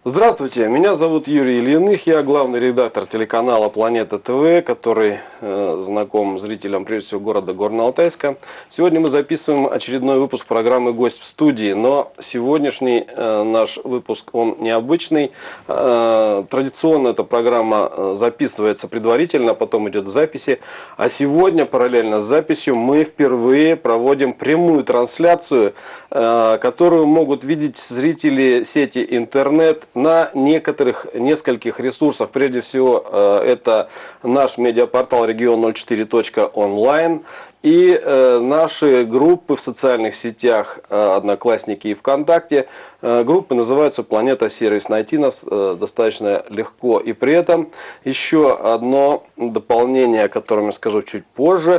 Здравствуйте, меня зовут Юрий Ильиных, я главный редактор телеканала Планета ТВ, который знаком зрителям прежде всего города Горно-Алтайска. Сегодня мы записываем очередной выпуск программы «Гость в студии», но сегодняшний наш выпуск, он необычный. Традиционно эта программа записывается предварительно, а потом идет в записи. А сегодня, параллельно с записью, мы впервые проводим прямую трансляцию, которую могут видеть зрители сети интернет на нескольких ресурсах. Прежде всего, это наш медиапортал region04.online и наши группы в социальных сетях Одноклассники и ВКонтакте. Группы называются «Планета Сервис». Найти нас достаточно легко. И при этом еще одно дополнение, о котором я скажу чуть позже.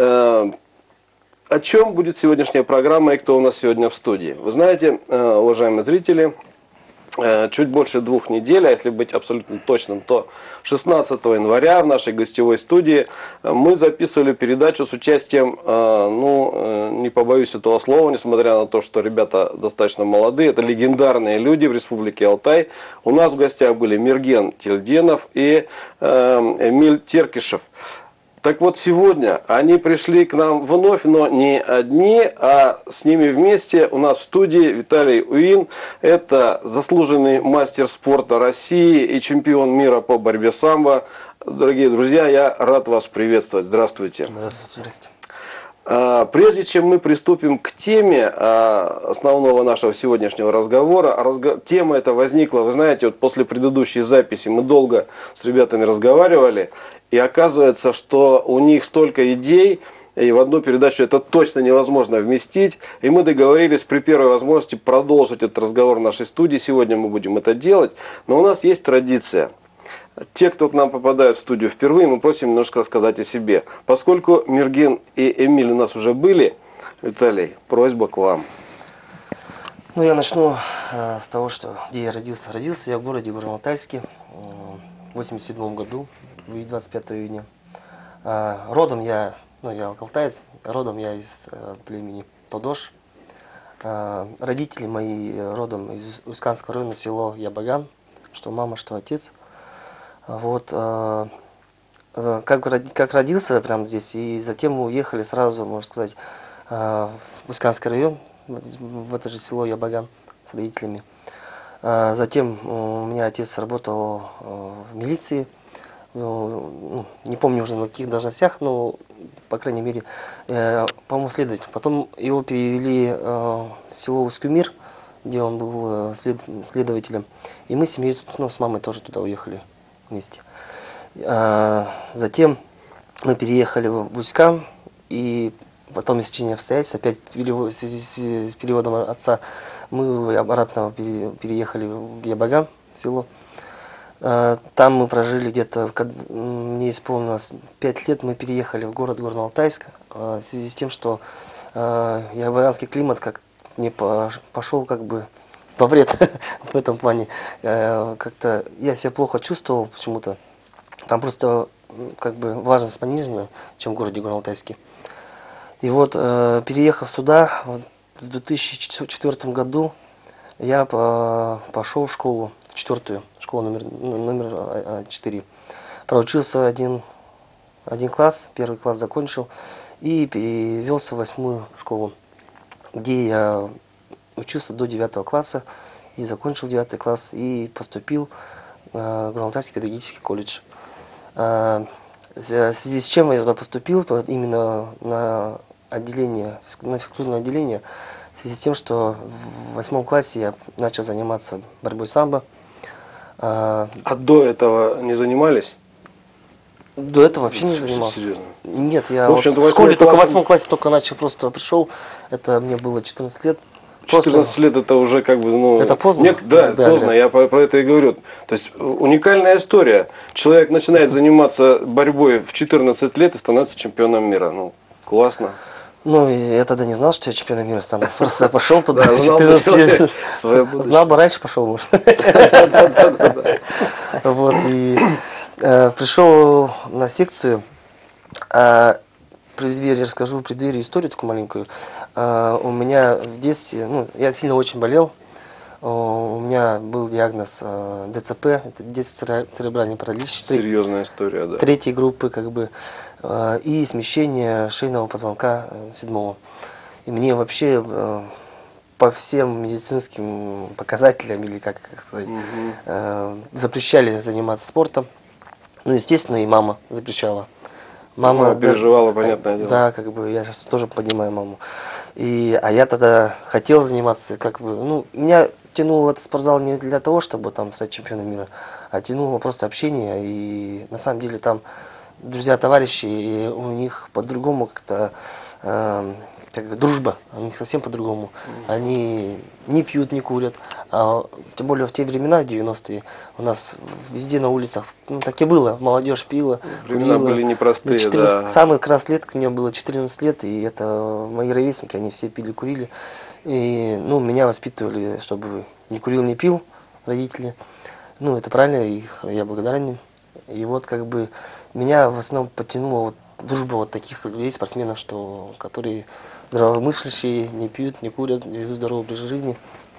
О чем будет сегодняшняя программа и кто у нас сегодня в студии? Вы знаете, уважаемые зрители, чуть больше 2 недель, а если быть абсолютно точным, то 16 января в нашей гостевой студии мы записывали передачу с участием, не побоюсь этого слова, несмотря на то, что ребята достаточно молодые, это легендарные люди в Республике Алтай. У нас в гостях были Мерген Тильденов и Эмиль Теркишев. Так вот, сегодня они пришли к нам вновь, но не одни, а с ними вместе у нас в студии Виталий Уин. Это заслуженный мастер спорта России и чемпион мира по борьбе самбо. Дорогие друзья, я рад вас приветствовать. Здравствуйте. Здравствуйте. Прежде чем мы приступим к теме основного нашего сегодняшнего разговора, тема эта возникла, вы знаете, вот после предыдущей записи мы долго с ребятами разговаривали, и оказывается, что у них столько идей, и в одну передачу это точно невозможно вместить, и мы договорились при первой возможности продолжить этот разговор в нашей студии, сегодня мы будем это делать, но у нас есть традиция. Те, кто к нам попадают в студию впервые, мы просим немножко рассказать о себе. Поскольку Мерген и Эмиль у нас уже были, Виталий, просьба к вам. Ну, я начну с того, что где я родился. Родился я в городе Горно-Алтайске в 1987 году, 25 июня. Родом я алтаец, родом я из племени Тодош. Родители мои родом из Усканского района, село Ябаган, что мама, что отец. Вот, как родился прямо здесь, и затем мы уехали сразу, можно сказать, в Усканский район, в это же село Ябаган с родителями. Затем у меня отец работал в милиции, не помню уже на каких должностях, но, по крайней мере, по-моему, следователь. Потом его перевели в село Ускумир, где он был следователем, и мы с семьей, с мамой тоже туда уехали вместе. Затем мы переехали в Уськам, и потом из течения обстоятельств, опять в связи с переводом отца, мы обратно переехали в Ябаган, село. Там мы прожили где-то, мне исполнилось 5 лет, мы переехали в город Горно-Алтайск, в связи с тем, что ябаганский климат как мне пошел как бы во вред в этом плане. Как-то я себя плохо чувствовал почему-то. Там просто как бы влажность понижена, чем в городе Горно-Алтайске. И вот, переехав сюда, в 2004 году я пошел в школу, в 4-ю, школу номер 4. Проучился один класс, 1 класс закончил, и перевелся в 8-ю школу, где я учился до 9 класса, и закончил 9 класс, и поступил в Горно-Алтайский педагогический колледж. В связи с чем я туда поступил, именно на физкультурное отделение, в связи с тем, что в 8 классе я начал заниматься борьбой самбо. А до этого не занимались? До этого вообще не занимался. Серьезно? Нет, я в школе только в 8 классе только начал, просто пришел, это мне было 14 лет. 14 лет это уже как бы, это поздно? Да, поздно, я про это и говорю. То есть уникальная история. Человек начинает заниматься борьбой в 14 лет и становится чемпионом мира. Классно. Я тогда не знал, что я чемпионом мира стану. Просто пошел туда, 14 лет. Знал бы, раньше пошел, может. Вот, и пришел на секцию. Расскажу в преддверии историю такую маленькую. У меня в детстве, я сильно очень болел. У меня был диагноз ДЦП, это детский церебральный паралич. Серьезная история, да. Третьей группы, как бы, и смещение шейного позвонка 7-го. И мне вообще по всем медицинским показателям, или как сказать, запрещали заниматься спортом. Ну, естественно, и мама запрещала. Мама переживала, понятное дело. Да, как бы я сейчас тоже понимаю маму. А я тогда хотел заниматься, как бы, ну, меня тянуло в этот спортзал не для того, чтобы там стать чемпионом мира, а тянуло просто общение. И на самом деле там друзья, товарищи, и у них по-другому как-то как дружба, у них совсем по-другому. Они не пьют, не курят. Тем более в те времена, в 90-е, у нас везде на улицах, ну так и было, молодежь пила, времена курила. были непростые, 14, да. Самый как раз лет, мне было 14 лет, и это мои ровесники, они все пили, курили. И, ну, меня воспитывали, чтобы не курил, не пил, родители. Ну, это правильно, и я благодарен им. И вот как бы меня в основном подтянула вот дружба вот таких людей, спортсменов, которые здравомыслящие, не пьют, не курят, ведут здоровый образ жизни.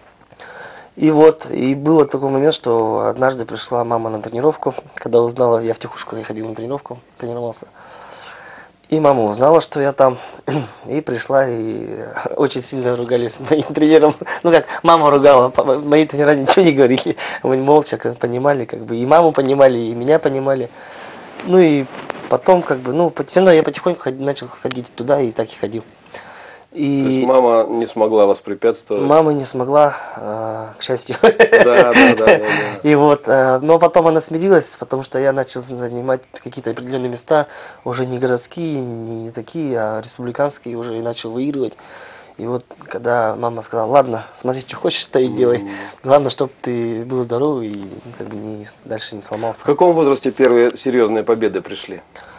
И вот, и был такой момент, что однажды пришла мама на тренировку, когда узнала, я втихушку ходил на тренировку, тренировался. И мама узнала, что я там, и пришла, и очень сильно ругались с моим тренером. Ну как, мама ругала, мои тренера ничего не говорили, мы молча понимали, как бы, и маму понимали, и меня понимали. Ну и потом, как бы, ну, все равно я потихоньку начал ходить туда, и так и ходил. То есть мама не смогла воспрепятствовать? Мама не смогла, к счастью. Да. И вот, но потом она смирилась, потому что я начал занимать какие-то определенные места, уже не городские, не такие, а республиканские, уже и начал выигрывать. И вот, когда мама сказала, ладно, смотри, что хочешь, то и делай. Главное, чтобы ты был здоровый и как бы дальше не сломался. В каком возрасте первые серьезные победы пришли?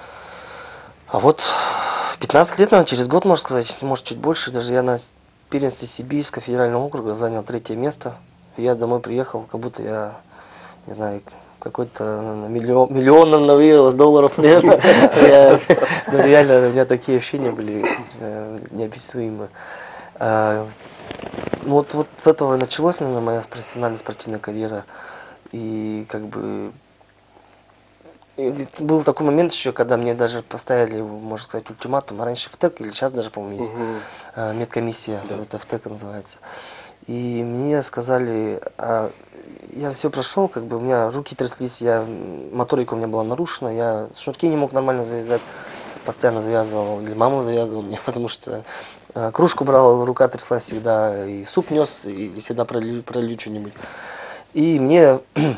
А вот в 15 лет, наверное, через год, можно сказать, может чуть больше, даже я на первенстве Сибирского федерального округа занял 3-е место. Я домой приехал, как будто я, не знаю, какой-то миллион навеял долларов, наверное. Реально, у меня такие ощущения были неописуемые. Вот с этого началась, наверное, моя профессиональная спортивная карьера. И как бы был такой момент еще, когда мне даже поставили, можно сказать, ультиматум. Раньше в ТЭК, или сейчас даже, по-моему, есть медкомиссия, это в ТЭК называется. И мне сказали, я все прошел, как бы у меня руки тряслись, моторика у меня была нарушена, я шнурки не мог нормально завязать, постоянно завязывал, или мама завязывала мне, потому что кружку брал, рука тряслась всегда, и суп нес, и всегда пролью что-нибудь. И мне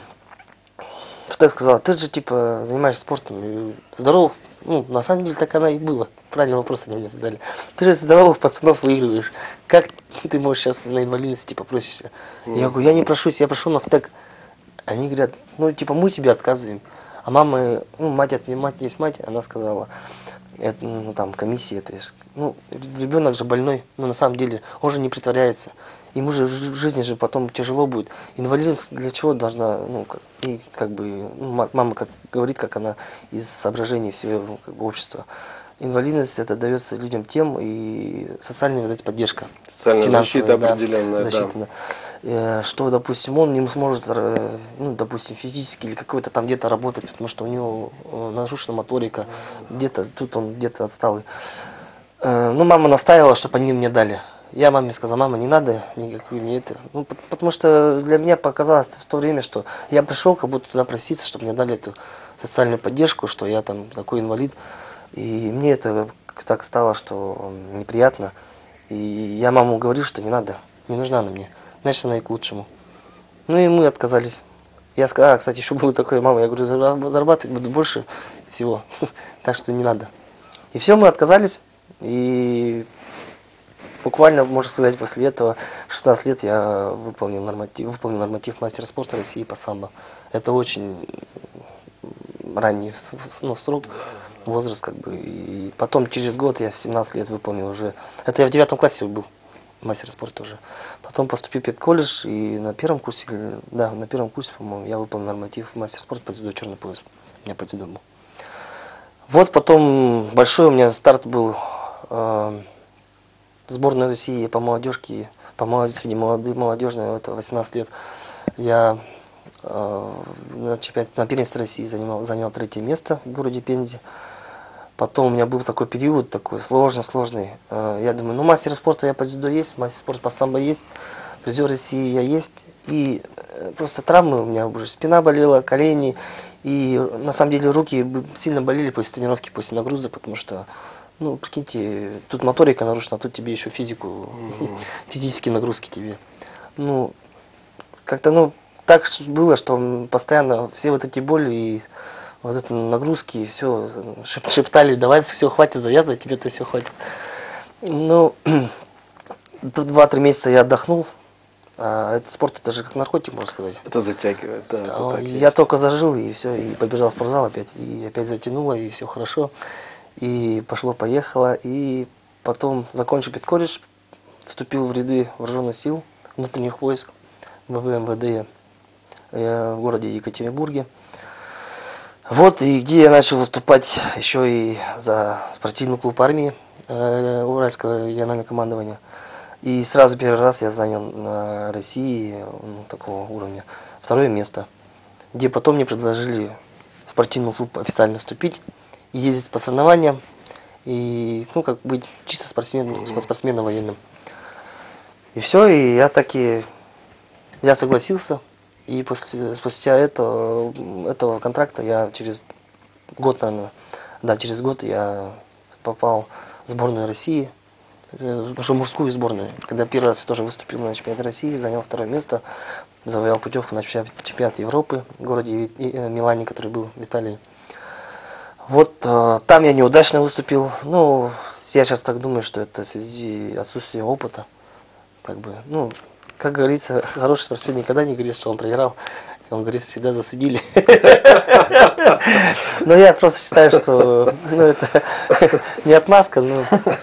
в ТЭК сказала, ты же типа занимаешься спортом, и здоров. Ну, на самом деле так она и была. Правильный вопрос они мне задали. Ты же здоровых пацанов выигрываешь. Как ты можешь сейчас на инвалидности типа просишься? Я говорю, я не прошусь, я прошу на ВТЭК. Они говорят, ну типа мы тебе отказываем. А мама, ну мать есть мать, она сказала, это, ну там комиссия, это, ну ребенок же больной, но на самом деле он же не притворяется. Ему же в жизни же потом тяжело будет. Инвалидность для чего должна, ну, как бы, ну, мама как говорит, как она из соображений всего как бы, общества. Инвалидность это дается людям тем и социальная вот эта поддержка. Социальная защита определенная, защита, да. Что, допустим, он не сможет, ну, допустим, физически или какой-то там где-то работать, потому что у него нарушена моторика, где-то тут он где-то отсталый. Ну, мама настаивала, чтобы они мне дали. Я маме сказал, мама, не надо никакую мне это. Ну, потому что для меня показалось в то время, что я пришел как будто туда проситься, чтобы мне дали эту социальную поддержку, что я там такой инвалид. И мне это так стало, что неприятно. И я маму говорил, что не надо, не нужна она мне. Значит, она и к лучшему. Ну и мы отказались. Я сказал, кстати, еще было такое, мама, я говорю, зарабатывать буду больше всего, так что не надо. И все, мы отказались. И буквально, можно сказать, после этого, в 16 лет я выполнил норматив мастера спорта России по самбо. Это очень ранний срок, возраст как бы. И потом через год я в 17 лет выполнил уже. Это я в 9 классе был, мастер спорта уже. Потом поступил в педколледж и на первом курсе, да, на первом курсе, по-моему, я выполнил норматив мастер спорта по дзюдо, черный пояс. У меня по дзюдо был. Вот потом большой у меня старт был. Сборная России по молодежке среди молодежной, это 18 лет. Я на первенстве России занял 3-е место в городе Пензе. Потом у меня был такой период, такой сложный. Я думаю, ну мастер спорта я по дзюдо есть, мастер спорта по самбо есть, призер России я есть. И просто травмы, у меня уже спина болела, колени. И на самом деле руки сильно болели после тренировки, после нагрузок, потому что, ну, прикиньте, тут моторика нарушена, а тут тебе еще физические нагрузки тебе. Ну, как-то, ну, так было, что постоянно все вот эти боли и вот это нагрузки, и все, шептали, давай, все, хватит завязывать, тебе-то все хватит. Ну, 2-3 месяца я отдохнул. Этот спорт, это же как наркотик, можно сказать. Это затягивает, да. Это я только зажил, и все, и побежал в спортзал опять, и опять затянуло, и все хорошо. И пошло-поехало, и потом закончил педколледж, вступил в ряды вооруженных сил, внутренних войск, МВД в городе Екатеринбурге. Вот, и где я начал выступать еще и за спортивный клуб армии Уральского регионального командования. И сразу первый раз я занял на России такого уровня 2-е место, где потом мне предложили в спортивный клуб официально вступить, ездить по соревнованиям и, ну, как быть чисто спортсменом военным. И все, и я согласился. И спустя этого контракта я через год, наверное, через год я попал в сборную России, уже мужскую сборную. Когда первый раз я тоже выступил на чемпионате России, занял 2-е место, завоевал путевку на чемпионат Европы в городе Милане, который был в Италии. Вот там я неудачно выступил. Ну, я сейчас так думаю, что это в связи с отсутствием опыта. Как бы, ну, как говорится, хороший спортсмен никогда не говорит, что он проиграл. Он говорит, всегда засудили. Но я просто считаю, что это не отмазка, но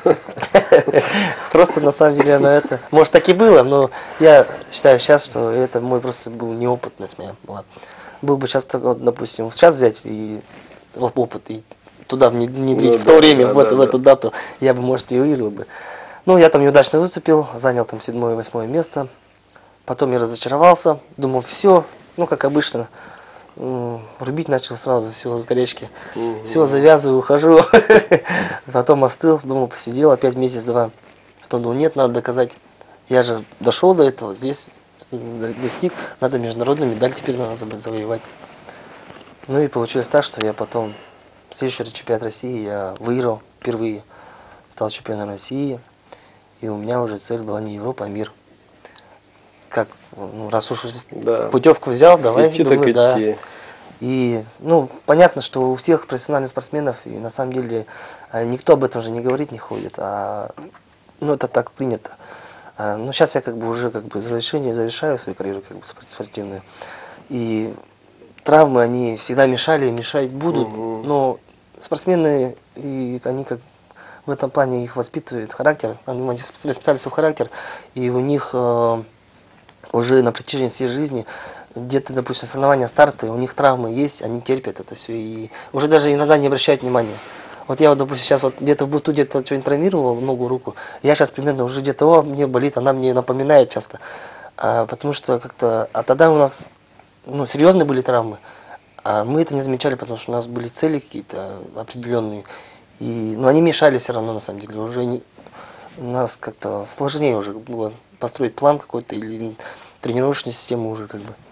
просто на самом деле она это... Может, так и было, но я считаю сейчас, что это мой просто был неопытность моя была. Был бы сейчас, допустим, сейчас взять и опыт и туда внедрить в то время, в эту дату, я бы, может, и выиграл бы. Ну, я там неудачно выступил, занял там 7-е, 8-е место. Потом я разочаровался, думал, все, ну, как обычно, рубить начал сразу, все с горячки. Все, завязываю, ухожу. Потом остыл, думал, посидел, опять месяц-два. Потом думал, нет, надо доказать. Я же дошел до этого, здесь достиг, надо международную медаль теперь надо завоевать. Ну и получилось так, что я потом, следующий чемпионат России я выиграл впервые. Стал чемпионом России. И у меня уже цель была не Европа, а мир. Как, ну, раз уж путевку взял, давай, идти, думаю, так да. идти. И, ну, понятно, что у всех профессиональных спортсменов, и на самом деле никто об этом же не говорит, не ходит, ну, это так принято. Ну, сейчас я как бы уже завершаю свою карьеру как бы спортивную. И травмы, они всегда мешали и мешать будут, но спортсмены, и они как в этом плане их воспитывает характер, они воспитали свой характер, и у них уже на протяжении всей жизни, где-то, допустим, соревнования, старты, у них травмы есть, они терпят это все, и уже даже иногда не обращают внимания. Вот я, вот, допустим, сейчас вот где-то в быту где-то что-нибудь травмировал, ногу, руку, я сейчас примерно уже где-то, мне болит, она мне напоминает часто, потому что как-то, тогда у нас, ну, серьезные были травмы, а мы это не замечали, потому что у нас были цели какие-то определенные, и, ну, они мешали все равно, на самом деле, уже у нас как-то сложнее уже было построить план какой-то или тренировочную систему уже как бы.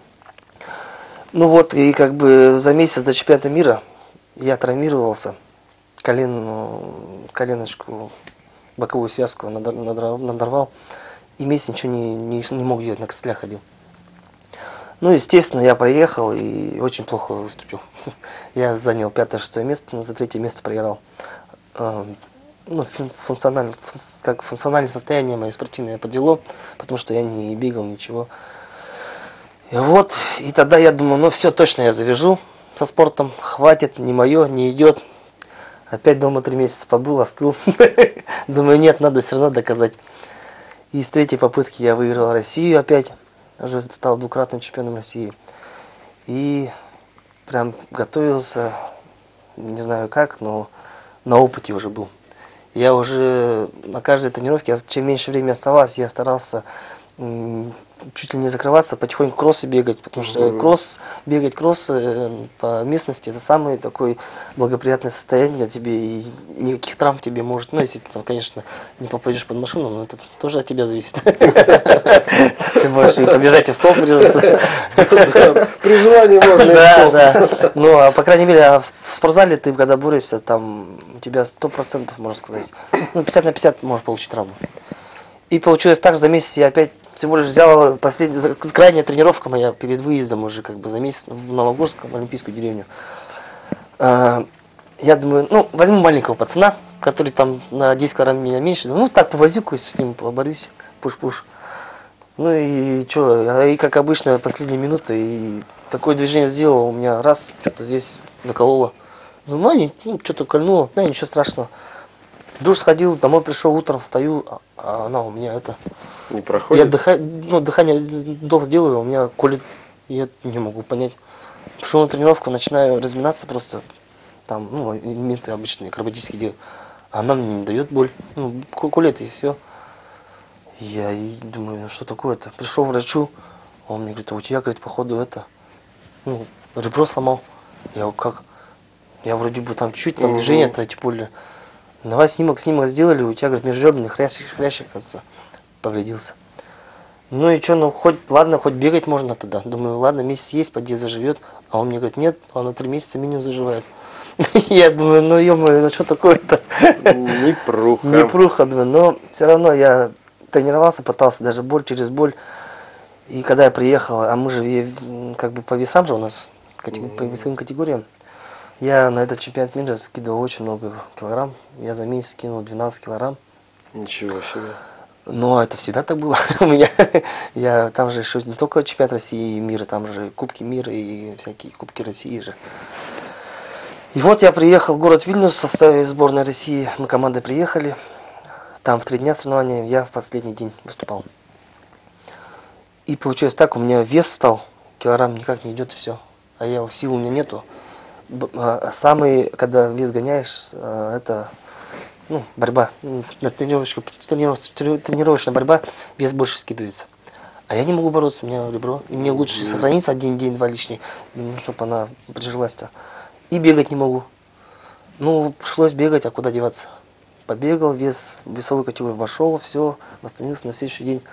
Ну вот, и как бы за месяц до чемпионата мира я травмировался, коленочку, боковую связку надорвал, и месяц ничего не мог делать, на костылях ходил. Ну, естественно, я проехал и очень плохо выступил. Я занял 5-6 место, за 3-е место проиграл. Ну, функциональное состояние мое спортивное подвело, потому что я не бегал, ничего. И вот, и тогда я думаю, ну все, точно я завяжу со спортом, хватит, не мое, не идет. Опять дома 3 месяца побыл, остыл. Думаю, нет, надо все равно доказать. И с 3-й попытки я выиграл Россию опять, уже стал 2-кратным чемпионом России. И прям готовился, не знаю как, но на опыте уже был. Я уже на каждой тренировке, чем меньше времени оставалось, я старался чуть ли не закрываться, потихоньку кроссы бегать, потому что бегать кроссы по местности, это самое такое благоприятное состояние для тебя, и никаких травм тебе может, ну, если ты, конечно, не попадешь под машину, но это тоже от тебя зависит. Ты можешь и побежать, и в стол врезаться. При желании можно. Да, да. Ну, а по крайней мере, в спортзале ты, когда борешься, там у тебя 100%, можно сказать, ну, 50 на 50 можешь получить травму. И получилось так, за месяц я опять всего лишь взял крайняя тренировка моя перед выездом уже как бы за месяц в Новогорск, в Олимпийскую деревню. Я думаю, ну, возьму маленького пацана, который там на 10 килограмм меня меньше, ну, так повозюкаюсь, с ним поборюсь, пуш-пуш. Ну и что, и как обычно, последние минуты, и такое движение сделал, у меня раз, что-то здесь закололо. Думаю, ну, что-то кольнуло, да, ничего страшного. В душ сходил, домой пришел, утром встаю, а она у меня это... Не проходит? Я дыхание, вдох делаю, у меня колет, я не могу понять. Пришел на тренировку, начинаю разминаться просто, там, ну, элементы обычные, акробатические делаю. А она мне не дает боль, ну, колет и все. Я и думаю, ну что такое-то? Пришел к врачу, он мне говорит, а у тебя, говорит, походу это, ну, ребро сломал. Я говорю, как? Я вроде бы там чуть-чуть, там движение-то, тем более. Давай снимок сделали, у тебя, говорит, межреберный хрящик, кажется, повредился. Ну и что, ну хоть, ладно, хоть бегать можно тогда. Думаю, ладно, месяц есть, поди заживет. А он мне говорит, нет, он на 3 месяца минимум заживает. Я думаю, ну ё-моё, ну что такое-то? Непруха. Непруха, думаю, но все равно я тренировался, пытался даже боль через боль. И когда я приехал, а мы же как бы по весам же у нас, по весовым категориям, я на этот чемпионат мира скидывал очень много килограмм. Я за месяц скинул 12 килограмм. Ничего себе. Но это всегда так было у меня. Там же еще не только чемпионат России и мира, там же Кубки мира и всякие Кубки России же. И вот я приехал в город Вильнюс в составе сборной России. Мы командой приехали. Там в 3 дня соревнования, я в последний день выступал. И получилось так, у меня вес стал, килограмм никак не идет и все. А сил у меня нету. Когда вес гоняешь, это... Ну, борьба, тренировочная борьба, вес больше скидывается. А я не могу бороться, у меня ребро. И мне лучше сохраниться 1 день, 2 лишний, чтобы она прижилась-то. И бегать не могу. Ну, пришлось бегать, а куда деваться? Побегал, весовую категорию вошел, все, восстановился на следующий день.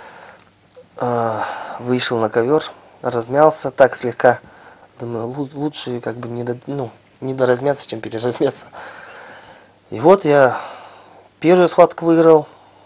Вышел на ковер, размялся так слегка. Думаю, лучше как бы не доразмяться, чем переразмяться. И вот я первую схватку выиграл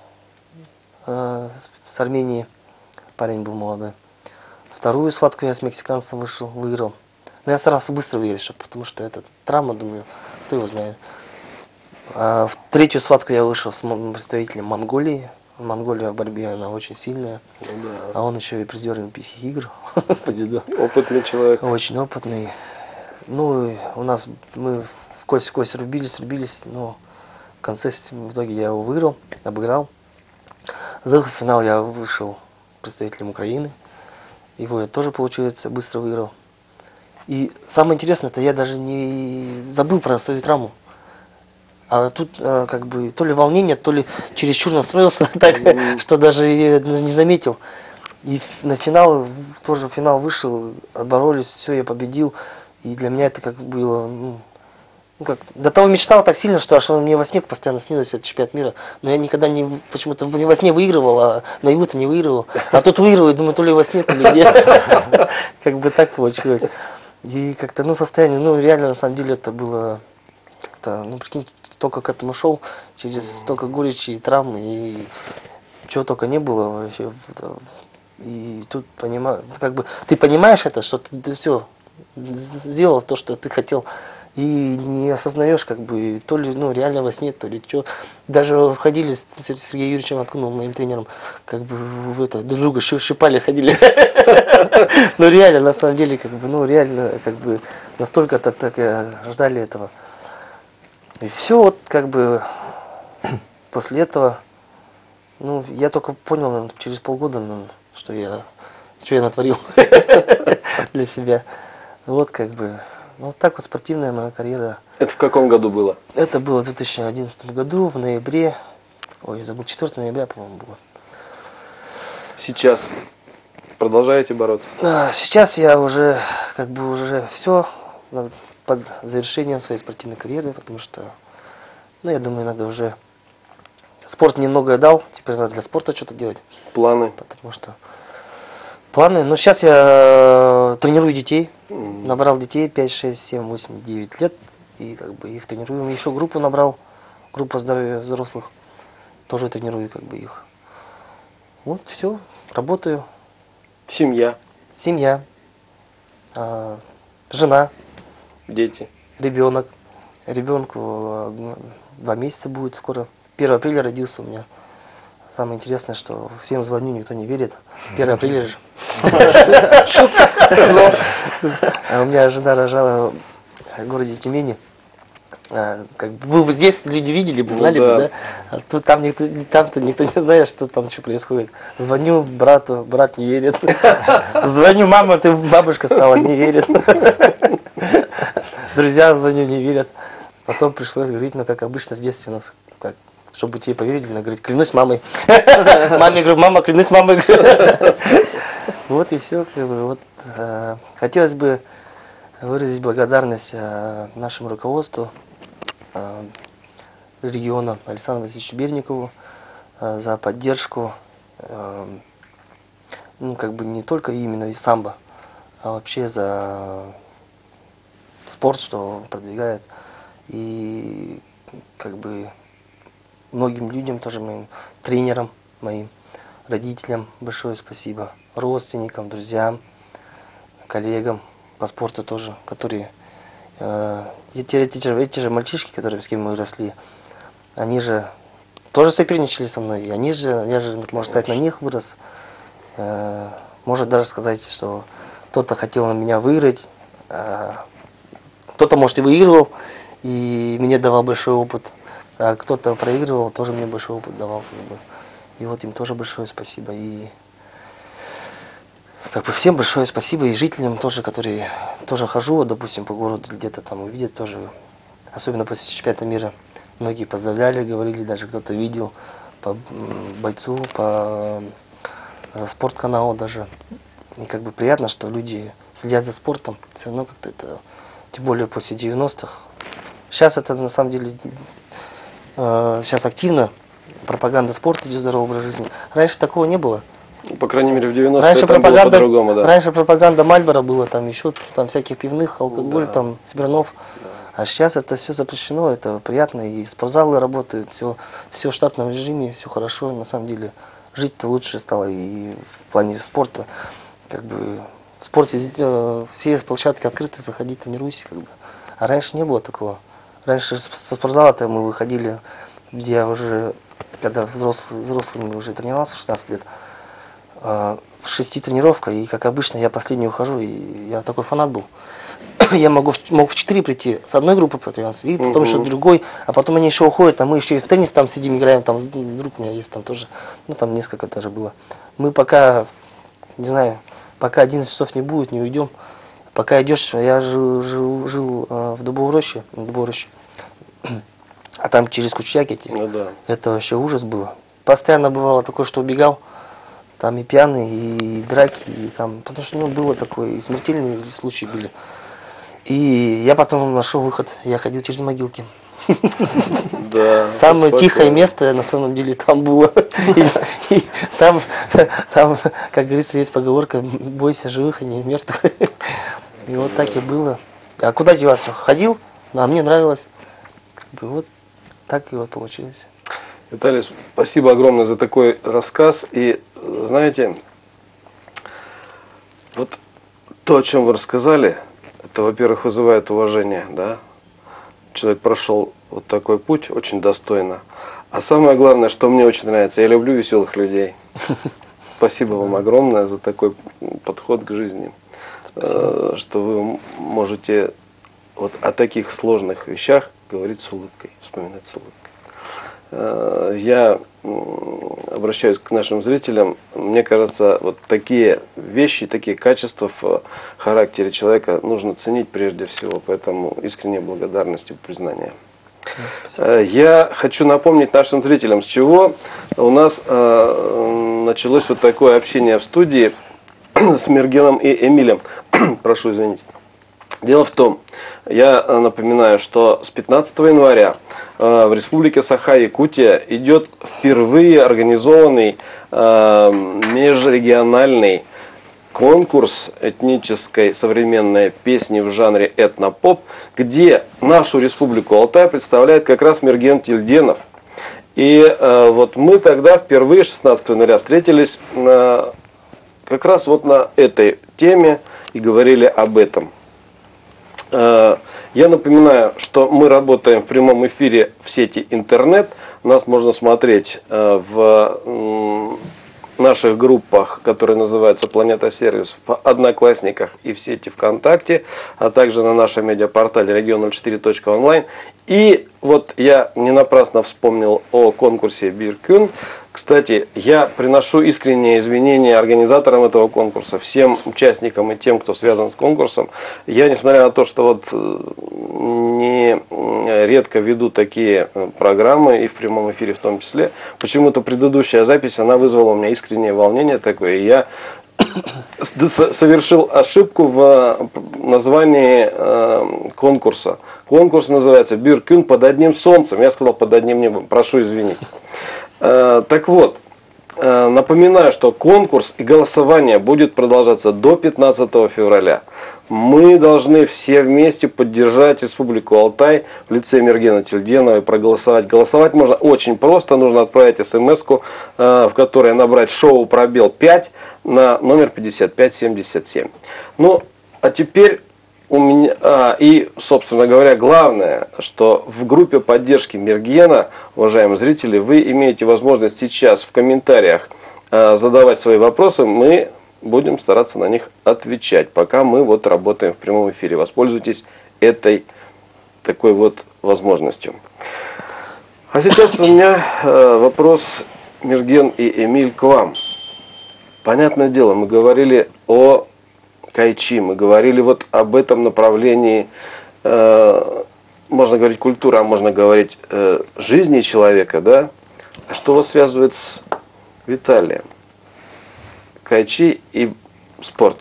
с Арменией, парень был молодой. Вторую схватку я с мексиканцем выиграл. Но я старался быстро выиграть, потому что это травма, думаю, кто его знает. А в третью схватку я вышел с представителем Монголии. Монголия в борьбе, она очень сильная. Ну, да. А он еще и призер Олимпийских игр по дзюдо. Опытный человек. Очень опытный. Ну, мы в кость рубились, но в конце, в итоге я его выиграл, обыграл. За финал я вышел представителем Украины. Его я тоже, получается, быстро выиграл. И самое интересное, это я даже не забыл про свою травму. А тут как бы то ли волнение, то ли чересчур настроился так, что даже не заметил. И на финал, тоже финал вышел, отборолись, все, я победил. И для меня это как было, до того мечтал так сильно, что аж мне во сне постоянно снилось этот чемпионат мира. Но я никогда почему-то во сне выигрывал, а наяву-то не выигрывал. А тут выигрывал, и думаю, то ли во сне, то ли где. Как бы так получилось. И как-то, состояние, реально, на самом деле, это было как-то, прикинь, только к этому шел, через столько горечи и травм, и чего только не было вообще. И тут ты понимаешь это, что ты все сделал то, что ты хотел, и не осознаешь, как бы, то ли реально во сне, то ли что. Даже ходили с Сергеем Юрьевичем Откуновым, моим тренером, как бы друг друга щипали, ходили. Ну реально, на самом деле, как бы, реально, как бы, настолько-то так ждали этого. И все вот, как бы, после этого, я только понял, наверное, через полгода, что я натворил для себя. Вот, как бы, Ну, вот так вот спортивная моя карьера. Это в каком году было? Это было в 2011 году, в ноябре. Ой, я забыл, 4 ноября, по-моему, было. Сейчас продолжаете бороться? Сейчас я уже, как бы уже все под завершением своей спортивной карьеры, потому что, ну, я думаю, надо уже... Спорт немного дал, теперь надо для спорта что-то делать. Планы? Потому что... Планы? Ну, сейчас я тренирую детей, набрал детей 5, 6, 7, 8, 9 лет, и как бы их тренирую. Еще группу набрал, группа здоровья взрослых, тоже тренирую как бы их. Вот, все, работаю. Семья? Семья, жена, Дети? ребенок. Ребенку 2 месяца будет скоро. 1 апреля родился у меня. Самое интересное, что всем звоню, никто не верит. 1 апреля же. А у меня жена рожала в городе Тюмени. Как бы был бы здесь, люди видели бы, знали бы, да? А тут там никто не знает, что там что происходит. Звоню брату, брат не верит. Звоню, мама, ты бабушка стала, не верит. Друзья звоню, не верят. Потом пришлось говорить, ну как обычно в детстве у нас, как, чтобы тебе поверили, она говорит, клянусь мамой. Маме говорю, мама, клянусь мамой. Вот и все. Вот, хотелось бы выразить благодарность нашему руководству региона Александру Васильевичу Берникову за поддержку, ну как бы не только именно самбо, а вообще за спорт, что продвигает. И как бы многим людям, тоже моим тренерам, моим родителям большое спасибо, родственникам, друзьям, коллегам по спорту тоже, которые эти же мальчишки, которые, с кем мы росли, они же тоже соперничали со мной, и я же, можно сказать, на них вырос. Может даже сказать, что кто-то хотел на меня выиграть, кто-то, может, и выигрывал, и мне давал большой опыт, а кто-то проигрывал, тоже мне большой опыт давал. Как бы. И вот им тоже большое спасибо. И как бы всем большое спасибо, и жителям тоже, которые тоже хожу, допустим, по городу, где-то там увидят тоже, особенно после чемпионата мира. Многие поздравляли, говорили, даже кто-то видел по бойцу, по спортканалу даже. И как бы приятно, что люди следят за спортом, все равно как-то это, тем более после 90-х. Сейчас это на самом деле, сейчас активно пропаганда спорта идет, здоровый образ жизни. Раньше такого не было. По крайней мере, в 90-е там было по-другому, да. Раньше пропаганда Мальборо было, там еще там всяких пивных, алкоголь, да, там, Смирнов. Да. А сейчас это все запрещено, это приятно, и спортзалы работают, все в штатном режиме, все хорошо, на самом деле. Жить-то лучше стало, и в плане спорта, как бы, в спорте все площадки открыты, заходи, тренируйся, как бы. А раньше не было такого. Раньше со спортзала-то мы выходили, где я уже, когда взрослыми уже тренировался в 16 лет, в 6 тренировка, и как обычно я последний ухожу, и я такой фанат был. Я мог в 4 прийти с одной группы потренироваться, и потом еще другой, а потом они еще уходят, а мы еще и в теннис там сидим, играем, там друг у меня есть там тоже, ну там несколько даже было. Мы пока, не знаю, пока 11 часов не будет, не уйдем. Пока идешь, я жил в Дубовой роще, а там через Кучьяк эти, ну, да. Это вообще ужас было. Постоянно бывало такое, что убегал, там и пьяные, и драки, и там, потому что ну, было такое, и смертельные случаи были. И я потом нашел выход, я ходил через могилки. Да, самое тихое место на самом деле там было. И там, как говорится, есть поговорка: бойся живых, а не мертвых. И вот так и было. А куда деваться? Ходил, а мне нравилось. Как бы вот так и вот получилось. Виталий, спасибо огромное за такой рассказ. И знаете, вот то, о чем вы рассказали, это, во-первых, вызывает уважение, да? Человек прошел вот такой путь очень достойно. А самое главное, что мне очень нравится, я люблю веселых людей. Спасибо вам огромное за такой подход к жизни. Спасибо. Что вы можете вот о таких сложных вещах говорить с улыбкой, вспоминать с улыбкой. я обращаюсь к нашим зрителям. Мне кажется, вот такие вещи, такие качества в характере человека нужно ценить прежде всего. Поэтому искренняя благодарность и признание. Спасибо. Я хочу напомнить нашим зрителям, с чего у нас началось вот такое общение в студии с Мергеном и Эмилем. Прошу извинить. Дело в том, я напоминаю, что с 15 января в Республике Саха-Якутия идет впервые организованный межрегиональный конкурс этнической современной песни в жанре этнопоп, где нашу Республику Алтай представляет как раз Мерген Тильденов. И вот мы тогда впервые 16 января встретились как раз вот на этой теме и говорили об этом. Я напоминаю, что мы работаем в прямом эфире в сети интернет. Нас можно смотреть в наших группах, которые называются «Планета Сервис», в Одноклассниках и в сети ВКонтакте, а также на нашем медиапортале region04.online. И вот я не напрасно вспомнил о конкурсе Биркюн. Кстати, я приношу искренние извинения организаторам этого конкурса, всем участникам и тем, кто связан с конкурсом. Я, несмотря на то, что вот не редко веду такие программы, и в прямом эфире в том числе, почему-то предыдущая запись, она вызвала у меня искреннее волнение такое, и я совершил ошибку в названии конкурса. Конкурс называется «Биркюн под одним солнцем». Я сказал «под одним небом», прошу извинить. Так вот, напоминаю, что конкурс и голосование будет продолжаться до 15 февраля. Мы должны все вместе поддержать Республику Алтай в лице Мергена Тильденова и проголосовать. Голосовать можно очень просто. Нужно отправить смс-ку, в которой набрать шоу пробел 5 на номер 5577. Ну, а теперь у меня, и, собственно говоря, главное, что в группе поддержки Мергена, уважаемые зрители, вы имеете возможность сейчас в комментариях задавать свои вопросы. Мы будем стараться на них отвечать, пока мы вот работаем в прямом эфире. Воспользуйтесь этой такой вот возможностью. А сейчас у меня вопрос, Мерген и Эмиль, к вам. Понятное дело, мы говорили о кайчи, мы говорили вот об этом направлении, можно говорить культура, а можно говорить жизни человека, да? А что вас связывает с Виталием? Кайчи и спорт.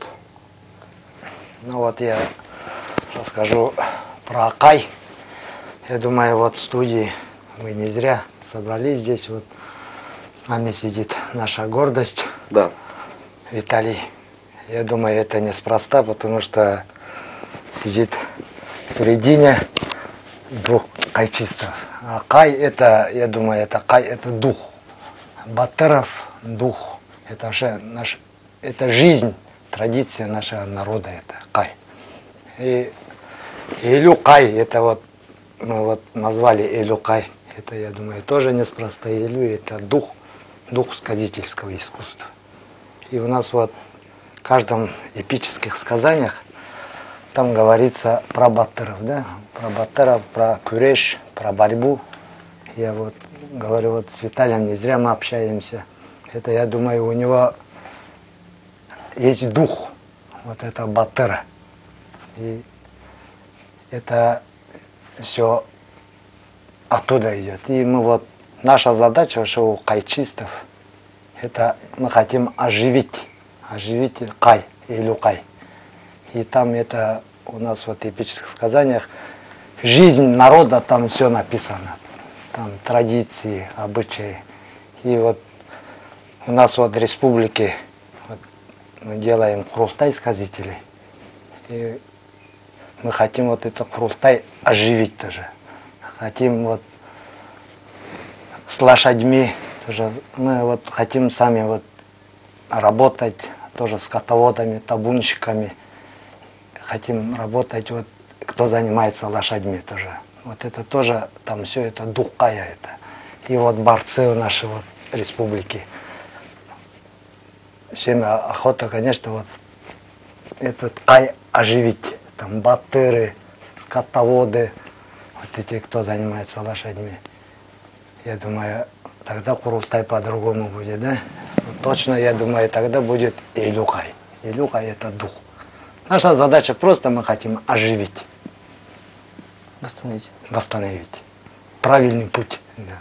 Ну вот я расскажу про кай. Я думаю, вот в студии мы не зря собрались здесь. Вот с нами сидит наша гордость. Да. Виталий. Я думаю, это неспроста, потому что сидит в середине двух кайчистов. А кай это, я думаю, это кай, это дух. Батыров дух. Это вообще наш, это жизнь, традиция нашего народа, это кай. И Илю-кай, это вот мы вот назвали Илю-кай. Это, я думаю, тоже неспроста. Илю это дух сказительского искусства. И у нас вот в каждом эпических сказаниях там говорится про батыров, да? Про батыров, про куреш, про борьбу. Я вот говорю, вот с Виталием не зря мы общаемся. Это, я думаю, у него есть дух вот этого батыра. И это все оттуда идет. И мы вот, наша задача вообще у кайчистов, это мы хотим оживить кай или кай. И там это у нас вот в эпических сказаниях жизнь народа, там все написано. Там традиции, обычаи. И вот у нас вот в республике вот, мы делаем хрустай сказителей. И мы хотим вот этот хрустай оживить тоже. Хотим вот с лошадьми тоже. Мы вот хотим сами вот работать тоже с скотоводами, табунщиками. Хотим работать вот, кто занимается лошадьми тоже. Вот это тоже, там все это дух кая это. И вот борцы в нашей вот республике. Всем охота, конечно, вот этот кай оживить. Там батыры, скотоводы, вот эти, кто занимается лошадьми. я думаю, тогда Курултай по-другому будет, да? Точно, я думаю, тогда будет Илюхай. Илюхай это дух. Наша задача просто мы хотим оживить, восстановить. Правильный путь.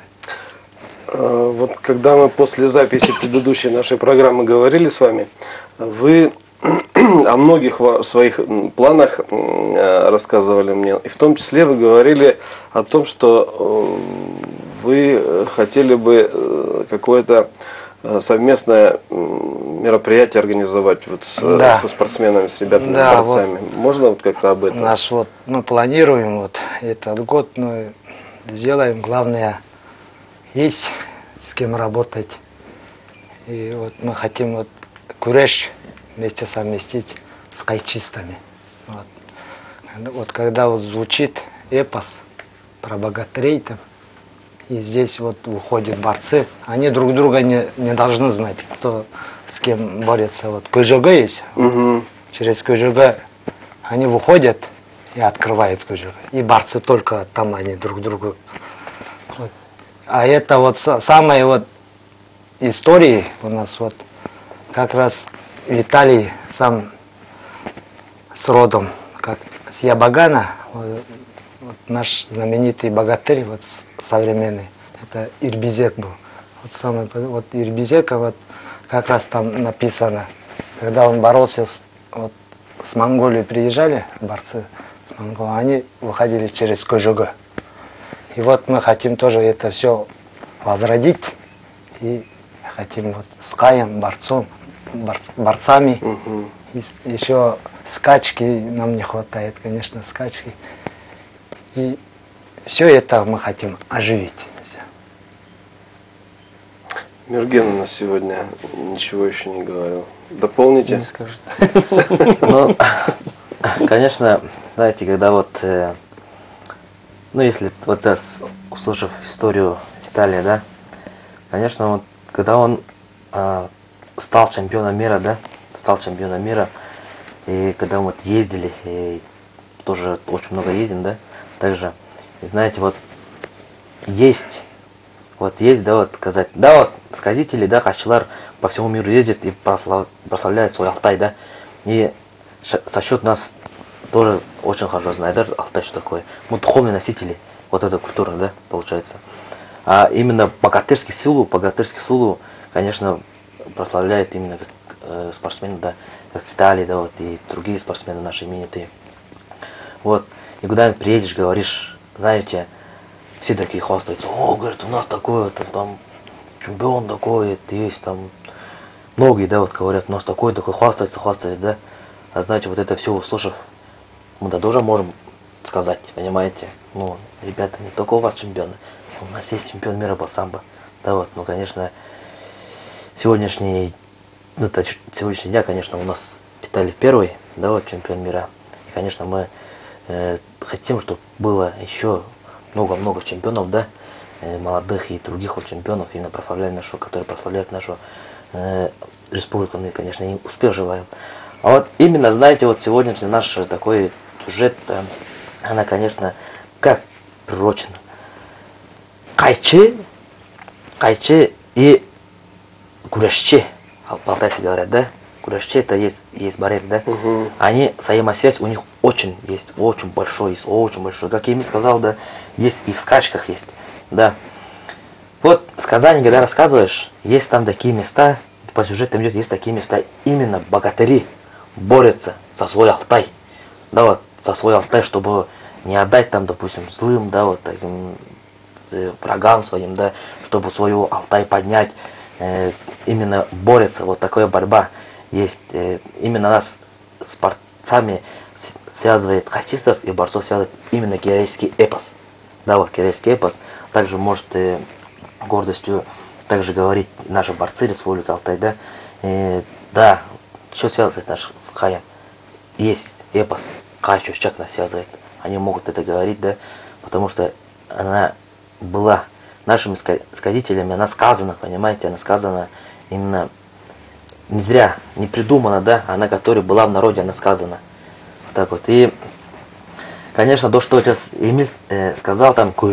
Вот когда мы после записи предыдущей нашей программы говорили с вами, вы о многих своих планах рассказывали мне. И в том числе вы говорили о том, что вы хотели бы какое-то совместное мероприятие организовать вот со спортсменами, с ребятами, с борцами. Вот можно вот как-то об этом? Наш вот, мы планируем вот этот год, мы сделаем, главное, есть с кем работать. И вот мы хотим вот куреш вместе совместить с кайчистами. Вот когда вот звучит эпос про богатырей, там, и здесь вот выходят борцы, они друг друга не должны знать, кто с кем борется. Вот Кыжога есть, через Кыжога они выходят и открывают Кыжога. И борцы только там они друг другу. Вот. А это вот самые вот истории у нас вот как раз Виталий сам с родом, как с Ябагана, вот наш знаменитый богатырь, вот современный, это Ирбизек был. Вот самый, вот Ирбизека вот как раз там написано, когда он боролся с Монголией, приезжали борцы с Монголией, они выходили через Кыжога. И вот мы хотим тоже это все возродить и хотим вот с Каем, борцами, еще скачки нам не хватает, конечно, скачки. И все это мы хотим оживить. Мерген у нас сегодня ничего еще не говорил. Дополните? Не скажет. Ну, конечно, знаете, когда вот, ну, если вот услышав историю Виталия, да, конечно, вот, когда он стал чемпионом мира, да, и когда мы вот ездили, и тоже очень много ездим, да, также, и знаете, вот есть, да, вот сказать, да, вот сказители, да, хачилар по всему миру ездят и прославляют свой Алтай, да, и со счет нас тоже очень хорошо знают, да, Алтай что такое, мы духовные носители вот этой культуры, да, получается, а именно богатырский силу, конечно, прославляет именно как спортсмены, да, как Виталий, да, вот, и другие спортсмены наши именитые, вот, и куда приедешь, говоришь, знаете, все такие хвастаются, о, говорят, у нас такое, там, чемпион такой, есть, там, многие, да, вот говорят, у нас такой, хвастаются, да, а знаете, вот это все услышав, мы да тоже можем сказать, понимаете, ну, ребята, не только у вас чемпионы, у нас есть чемпион мира по самбо, да, вот, ну, конечно, сегодняшний день, конечно, у нас Виталий первый, да, вот, чемпион мира, и, конечно, мы хотим, чтобы было еще много чемпионов, да, молодых и других вот чемпионов, именно которые прославляют нашу республику. Мы, конечно, им успех желаем. А вот именно, знаете, вот сегодняшний наш такой сюжет, она, конечно, как прирочена. Кайчи и курашчи, по-алтайски говорят, да? Курашчи это есть борец, да? Они, взаимосвязь у них очень большой. Как я им сказал, да, есть и в скачках есть, да. Вот с Казани, когда рассказываешь, есть там такие места, по сюжетам идет, есть такие места, именно богатыри борются за свой Алтай, да, вот, за свой Алтай, чтобы не отдать там, допустим, злым, да, вот таким врагам своим, да, чтобы свою Алтай поднять, именно борются, вот такая борьба есть, именно нас с борцами связывает хачистов и борцов связывает именно геройский эпос, да, вот геройский эпос, также может гордостью также говорить наши борцы Республики Алтай, да, да, что связывает наш с Хаем, есть эпос, Хай Чущак нас связывает, они могут это говорить, да, потому что она была нашими сказителями, она сказана, понимаете, она сказана именно не зря, не придумана, да, она, которая была в народе, она сказана. Вот так вот. И, конечно, то, что сейчас Эмиль сказал, там, куйже,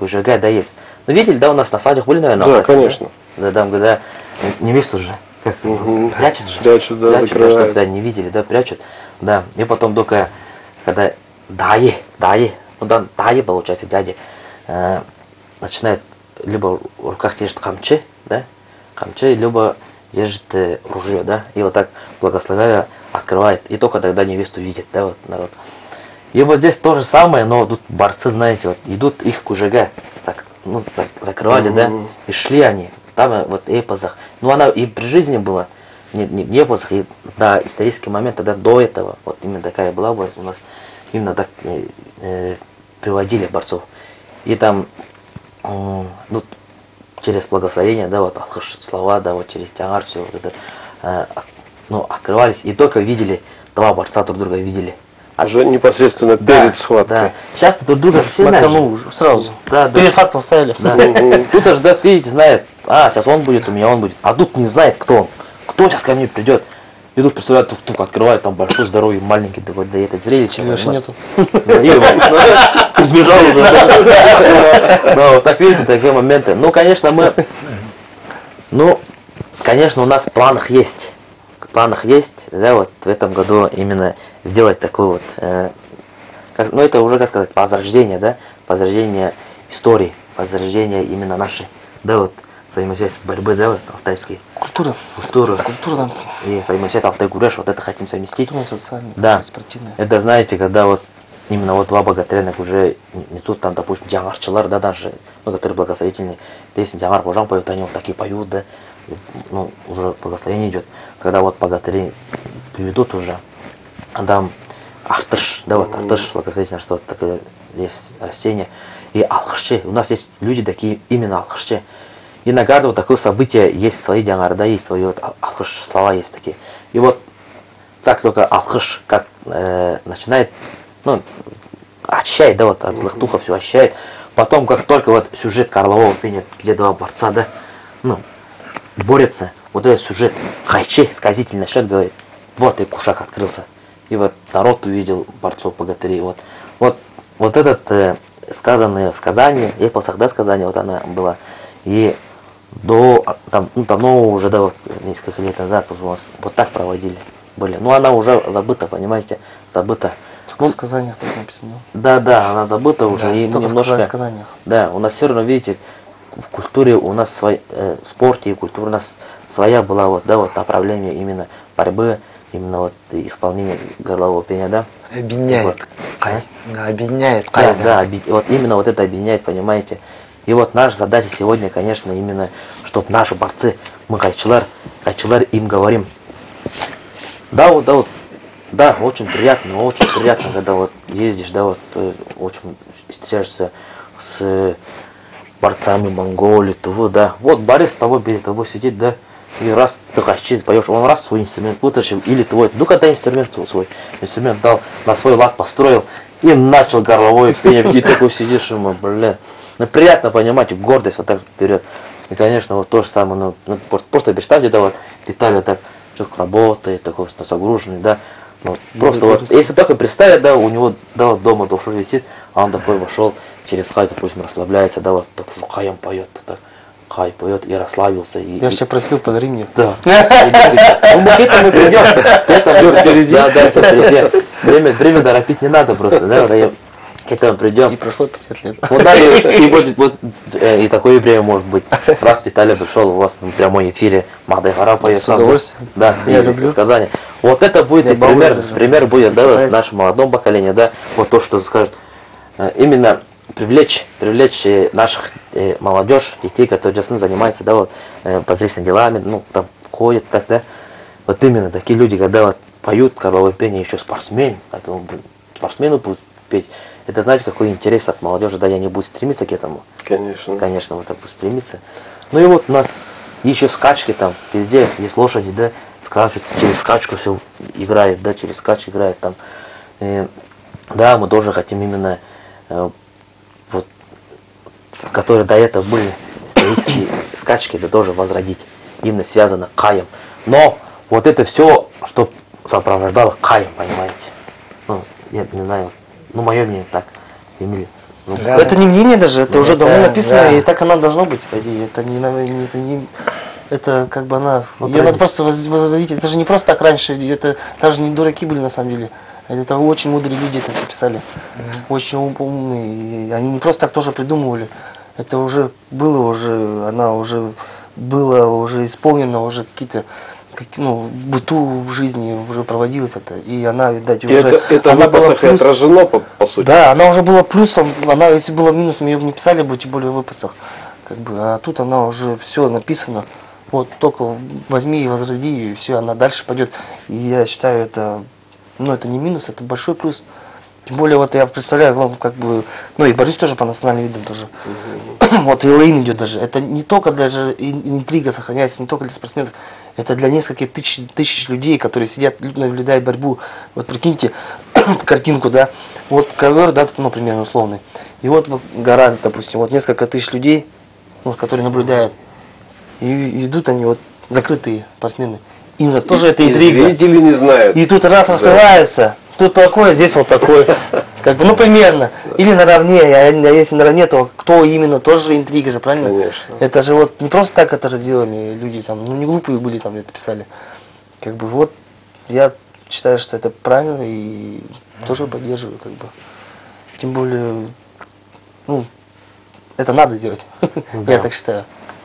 кужага, да, есть. Ну, видели, да, у нас на свадьбах были, наверное, Да, Алтайские, конечно. Да, там, когда невесту же, как прячут же. Прячут, да, Прячут, закрывают. чтобы да, не видели, да, прячут. Да, и потом только, когда дае, ну, да, дае, получается, дяди, начинает либо в руках держит камчи, да, камчи, либо держит ружье, да, и вот так благословляя открывает, и только тогда невесту видит, да, вот народ. И вот здесь то же самое, но тут борцы, знаете, вот идут их кужага, закрывали, да, и шли они, там вот эпосах, ну она и при жизни была, не в эпосах, и на исторический момент, тогда до этого, вот именно такая была у нас, именно так приводили борцов. И там, ну, через благословение, да, вот слова, да, вот через тягар, все вот это, ну, открывались, и только видели, два борца друг друга видели. Уже непосредственно перед схваткой. Да. Сейчас друг друга все знают. Ну, сразу. Да, да. Перед фактом стояли. Да. Тут аж, да, видите, знает, сейчас он будет, у меня он будет. А тут не знает, кто он. Кто сейчас ко мне придет. И тут, представляют, тук-тук, открывает, там большой, здоровый, маленький, да, вот, да, это зрелище. Леши нету. Сбежал уже. Да, вот так, видите, такие моменты. Ну, конечно, конечно, у нас в планах есть, да, вот в этом году именно сделать такой вот, ну это уже, как сказать, возрождение, да, возрождение истории, возрождение именно нашей, да, вот, взаимосвязь борьбы, да, вот, алтайской. Культура. Культура там. И взаимосвязь Алтай-Гуреш, вот это хотим совместить. Культура социальная, да. спортивная. Это, знаете, когда вот именно вот два богатыря уже не тут там, допустим, джангарчылар, да, даже, ну, которые благословительные песни, джангар божан поют, они вот такие поют, да, ну, уже благословение идет. Когда вот богатыри приведут уже, адам ахтыш, да, вот ахтыш, благословительное, что вот такое есть растение, и алхышче, у нас есть люди такие, именно алхышче. И на каждое вот такое событие есть свои джангар, да, есть свои вот алхыш, слова есть такие. И вот так только алхыш, как начинает, ну, очищает, да, вот от злых духов все очищает. Потом, как только вот сюжет Карлового пения, где два борца, да, ну, борются, вот этот сюжет, хайчи, сказитель насчет говорит, вот и кушак открылся. И вот народ увидел борцов богатырей. Вот этот сказанное в сказании, эпосах, да, сказание, вот она была. И до, там, ну, давно уже, да, вот несколько лет назад уже у нас вот так проводили. Были. Ну, она уже забыта, понимаете, забыта. Ну, в сказаниях так написано. Да, она забыта уже. Да, И только немножко, в сказаниях. Да, у нас все равно, видите, в культуре у нас в спорте и культуре у нас своя была вот, да, вот направление именно борьбы, именно вот исполнение горлового пения, да. Объединяет. Вот. Объединяет. Да, вот именно вот это объединяет, понимаете. И вот наша задача сегодня, конечно, именно, чтобы наши борцы, мы кайчылар им говорим. Да, очень приятно, когда вот ездишь, да, вот очень встречаешься с борцами Монголии, ТВ, да. Вот борец с тобой перед тобой сидит, да, и раз ты хачиз поешь, он раз свой инструмент вытащил, или твой, ну когда инструмент дал, на свой лад построил, и начал горловое пение, и такой сидишь, ему, блин. Ну, приятно понимать, гордость вот так вперед. И, конечно, вот то же самое, ну просто представьте, да, вот Виталий так, человек работает, такой загруженный, да. Вот, просто вот, если только представить, да, у него, да, вот дома душа висит, а он такой вошел через хай, допустим, расслабляется, да, вот так хаем поет, так, хай поет и расслабился. Я вообще просил, подари мне. Да. Ну, мы к этому придем. Все впереди. Да, все впереди. Время торопить не надо просто, да, к этому придем. И прошло 50 лет. Вот да, и будет, вот, и такое время может быть. Раз Виталий пришел, у вас в прямом эфире Махдайхара поет. С удовольствием. Да, я люблю. сказание. Вот это будет и пример будет, да, вот, нашему молодому поколению, да, вот то, что скажет, именно привлечь наших молодежь, детей, которые сейчас занимаются, да, вот, посредственными делами, ну, там, ходят, так, да. Вот именно такие люди, когда вот поют горловое пение, еще спортсмены будут петь. Это, знаете, какой интерес от молодежи, да, и они будут стремиться к этому. Конечно, вот так будут стремиться. Ну и вот у нас еще скачки там, везде есть лошади, да, скачут, через скачку все играет, да, через скач играет там. Да, мы тоже хотим именно, вот, которые до этого были исторические скачки, да, тоже возродить. Именно связано каем. Но вот это все, что сопровождало каем, понимаете. Ну, я не знаю, ну, мое мнение так, Эмиль. Да. Это не мнение даже, это уже Это, давно написано, да. и так она должна быть, по идее. Это как бы она... Вот Ее надо ради- просто возводить. Это же не просто так раньше, это даже не дураки были на самом деле. Это очень мудрые люди это все писали. Очень умные. И они не просто так тоже придумывали. Это уже было, она уже было уже исполнено, уже какие-то в быту, в жизни уже проводилось это. И она, видать, И уже... это в она была выпасах и плюс. отражено, по сути. Да, она уже была плюсом, она, если была минусом, ее бы не писали бы, тем более в выпусах. Как бы, а тут она уже все написано. Вот только возьми и возроди ее, и все, она дальше пойдет. И я считаю, это не минус, это большой плюс. Тем более, вот я представляю, как бы, и борюсь тоже по национальным видам тоже. Вот и лейн идет даже. Это не только даже интрига сохраняется, не только для спортсменов, это для нескольких тысяч людей, которые сидят, наблюдают борьбу. Вот прикиньте картинку, да, вот ковер, да, например, условный. И вот гора, допустим, вот несколько тысяч людей, которые наблюдают. И идут они вот закрытые спортсмены. Им же тоже это интрига. Зрители не знают. И тут раз раскрывается, тут такое, здесь вот такое. Как бы, примерно. Или наравне, а если наравне, то кто именно, тоже интрига же, правильно? Конечно. Это же вот не просто так это же делали люди там, не глупые были там это писали. Как бы вот, я считаю, что это правильно и тоже поддерживаю, как бы. Тем более, это надо делать. Я так считаю.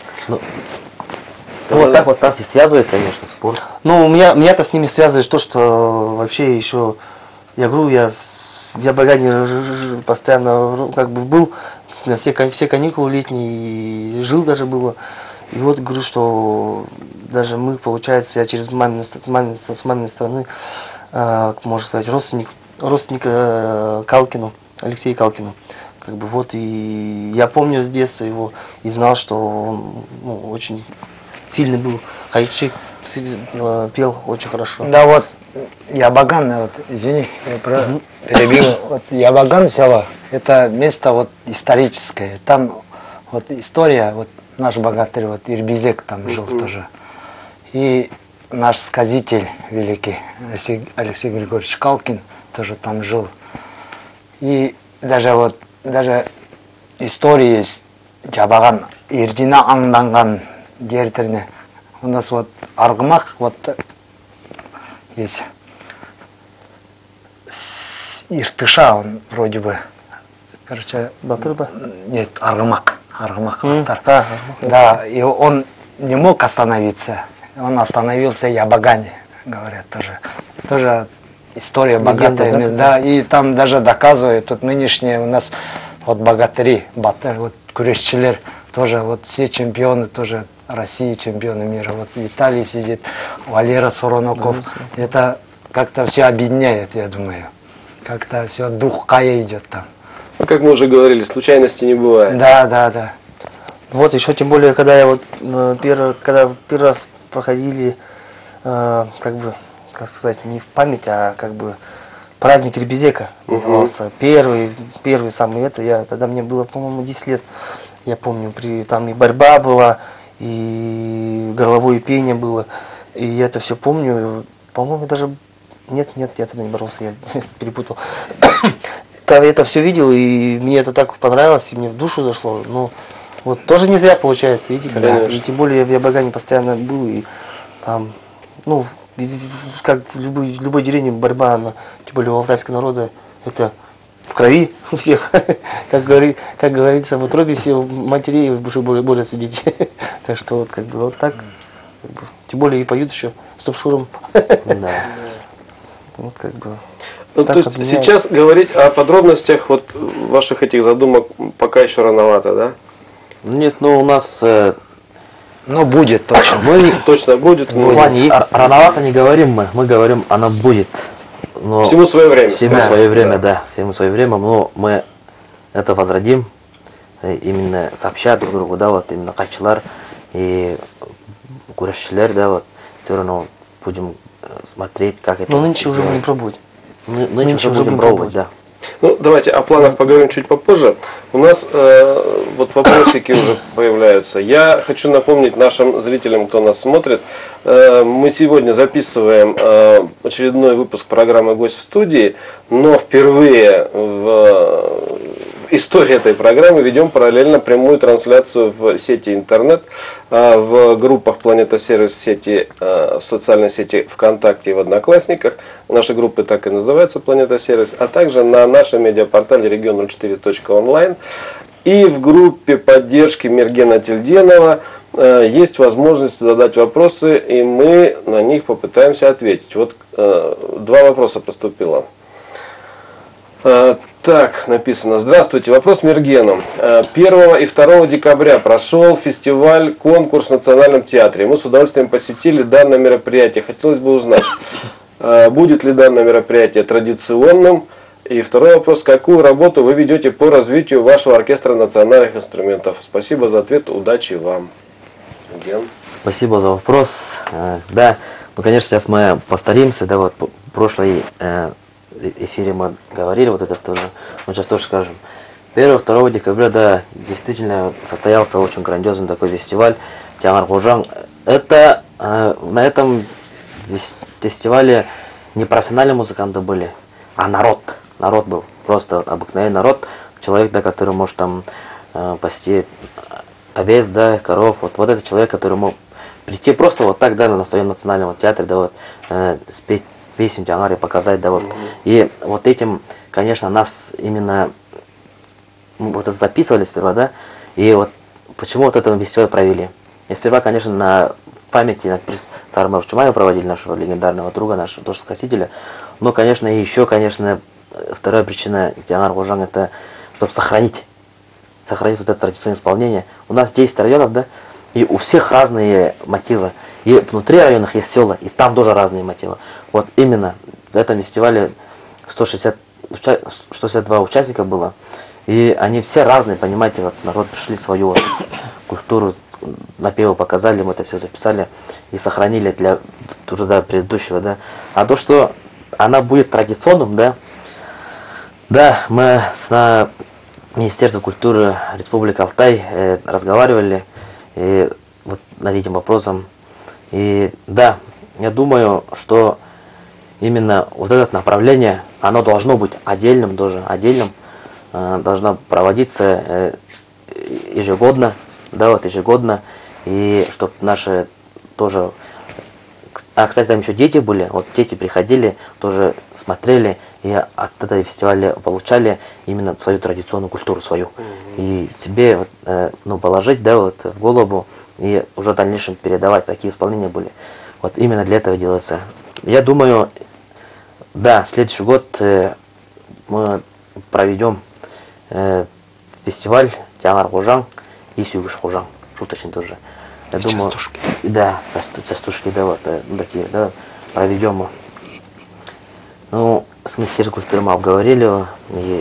Вот так вот нас и связывает, конечно, спорт. Меня-то с ними связывает то, что вообще еще, я говорю, я в Ябагане постоянно как бы был, на все каникулы летние, и жил даже было. И вот говорю, что даже мы, получается, я через с маминой стороны, можно сказать, родственник Калкину, Алексею Калкину. Как бы вот и я помню с детства его и знал, что он очень сильный был, хайчик, пел очень хорошо. Да, вот Ябаган, вот, извини, я перебил. Вот Ябаган села, это место вот историческое. Там вот история, вот наш богатырь, вот Ирбизек там жил тоже. И наш сказитель великий Алексей Григорьевич Калкин тоже там жил. И даже история есть, Ябаган Ирдина аңданган дертерне. У нас вот Аргамак вот есть. Иртыша он вроде бы. Короче, Батырба? нет, Аргамак. Аргамак. Да, и он не мог остановиться. Он остановился в Ябагане, говорят тоже. Тоже история богатая. Легенда, Да, и там даже доказывают, вот нынешние у нас вот богатыри, вот курешчилер, тоже вот все чемпионы, тоже России чемпионы мира. Вот Виталий сидит, Валера Сороноков. Это как-то все объединяет, я думаю. Как-то все дух Кая идет там. Как мы уже говорили, случайностей не бывает. Да. Вот еще тем более, когда я вот когда первый раз проходили, как сказать, не в память, а как бы праздник Ирбизека назывался. Первый самый тогда мне было, по-моему, 10 лет. Я помню, там и борьба была, и горловое пение было. И я это все помню. По-моему, даже... Нет, я тогда не боролся, я перепутал. Я это все видел, и мне это так понравилось, и мне в душу зашло. Ну, вот тоже не зря получается, видите, когда. И тем более я в Ябагане постоянно был, и там, как в любой деревне борьба, она, тем более у алтайского народа, это в крови у всех. Как говорится, в утробе все матерей борются дети. Так что вот как бы вот так. Тем более и поют еще стоп-шуром. Да. Вот как бы. То есть сейчас говорить о подробностях вот ваших этих задумок пока еще рановато, да? Нет, у нас... будет точно. Мы Точно будет. В плане есть. Рановато не говорим мы говорим, оно будет. Но Всему свое время. Всему свое время, да. Всему свое время, но мы это возродим, именно сообща друг другу, да, вот именно кайчылар и курящилер, да, вот все равно будем смотреть, как это. Но нынче уже будем пробовать. Нынче уже будем пробовать, да. Давайте о планах поговорим чуть попозже. У нас вот вопросики уже появляются. Я хочу напомнить нашим зрителям, кто нас смотрит, мы сегодня записываем очередной выпуск программы «Гость в студии», но впервые в истории этой программы ведем параллельно прямую трансляцию в сети интернет, в группах Планета Сервис, в сети, в социальной сети ВКонтакте и в Одноклассниках. Наши группы так и называются Планета Сервис, а также на нашем медиапортале region04.online. И в группе поддержки Мергена Тильденова есть возможность задать вопросы, и мы на них попытаемся ответить. Вот два вопроса поступило. Так, написано. Здравствуйте. Вопрос Мергену. 1 и 2 декабря прошел фестиваль, конкурс в Национальном театре. Мы с удовольствием посетили данное мероприятие. Хотелось бы узнать, будет ли данное мероприятие традиционным? И второй вопрос. Какую работу вы ведете по развитию вашего оркестра национальных инструментов? Спасибо за ответ. Удачи вам. Ген. Спасибо за вопрос. Да, ну, конечно, сейчас мы повторимся, да, вот в прошлой эфире мы говорили, вот это тоже, мы сейчас тоже скажем. 1-2 декабря, да, действительно состоялся очень грандиозный такой фестиваль Тянгар-Гужан. Это на этом фестивале не профессиональные музыканты были, а народ был, просто обыкновенный народ, человек, да, который может там пасти овец, да, коров, вот этот человек, который мог прийти просто вот так, да, на своем национальном театре, да, вот, спеть песню Тянгар и показать, да, вот. И вот этим, конечно, нас именно вот это записывали сперва, да, и вот почему вот это фестиваль провели. И сперва, конечно, на памяти на Сармар Чумаева проводили, нашего легендарного друга, нашего тоже сказителя, но, конечно, и еще, конечно, вторая причина Тянгар-Гужан, это чтобы сохранить вот это традиционное исполнение. У нас 10 районов, да, и у всех разные мотивы. И внутри районов есть села, и там тоже разные мотивы. Вот именно в этом фестивале 162 участника было, и они все разные, понимаете, вот народ пришли свою вот культуру, напевы показали, мы это все записали и сохранили для труда предыдущего, да. А то, что она будет традиционным, да, мы с Министерством культуры Республики Алтай разговаривали и вот над этим вопросом. И да, я думаю, что именно вот это направление, оно должно быть отдельным тоже, должно проводиться ежегодно, да, вот ежегодно, и чтобы наши тоже, кстати, там еще дети были, вот дети приходили, тоже смотрели, и от этого фестиваля получали именно свою традиционную культуру свою. И себе вот, ну, положить, да, вот в голову, и уже в дальнейшем передавать. Такие исполнения были. Вот именно для этого делается. Я думаю, да, следующий год мы проведем фестиваль Тянгар-Гужан и Сюгыш-Гужан. Шуточный тоже. Я думаю, частушки. Да, частушки, да, вот такие, да, проведем. Ну, с Министерством культуры мы обговорили, и,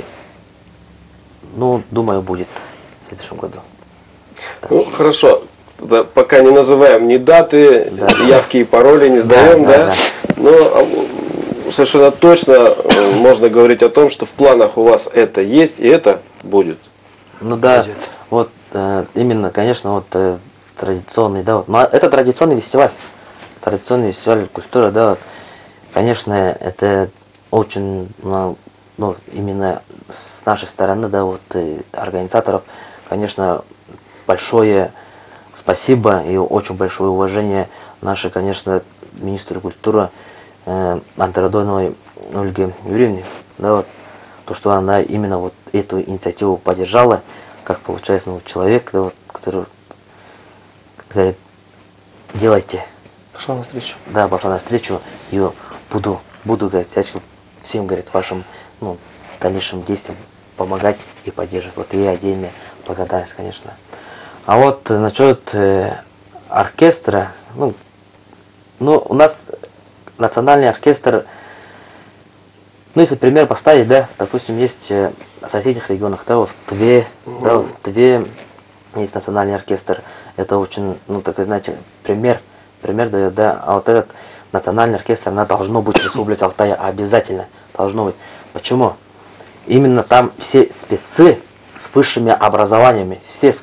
ну, думаю, будет в следующем году. Так. Ну, хорошо. Да, пока не называем ни даты, да, явки и пароли не сдаем, да. Но совершенно точно можно говорить о том, что в планах у вас это есть и это будет. Ну да, будет. Вот именно, конечно, вот традиционный, да, вот. Но это традиционный фестиваль культуры, да, вот. Конечно, это очень, ну, именно с нашей стороны, да, вот организаторов, конечно, большое спасибо и очень большое уважение нашей, конечно, министру культуры Антарадоновой Ольге Юрьевне, да, вот, то, что она именно вот эту инициативу поддержала, как получается, ну, человек, да, вот, который говорит, делайте. Пошла навстречу. Да, пошла навстречу, и буду, говорит, всем, говорит, вашим, ну, дальнейшим действиям помогать и поддерживать. Вот и отдельная благодарность, конечно. А вот насчет оркестра, ну, у нас национальный оркестр, ну, если пример поставить, да, допустим, есть в соседних регионах, да, в Тве, да, в Тве есть национальный оркестр, это очень, ну, такой, знаете, пример дает, да, а вот этот национальный оркестр, она должно быть в Республике Алтай, обязательно должно быть. Почему? Именно там все спецы с высшими образованиями,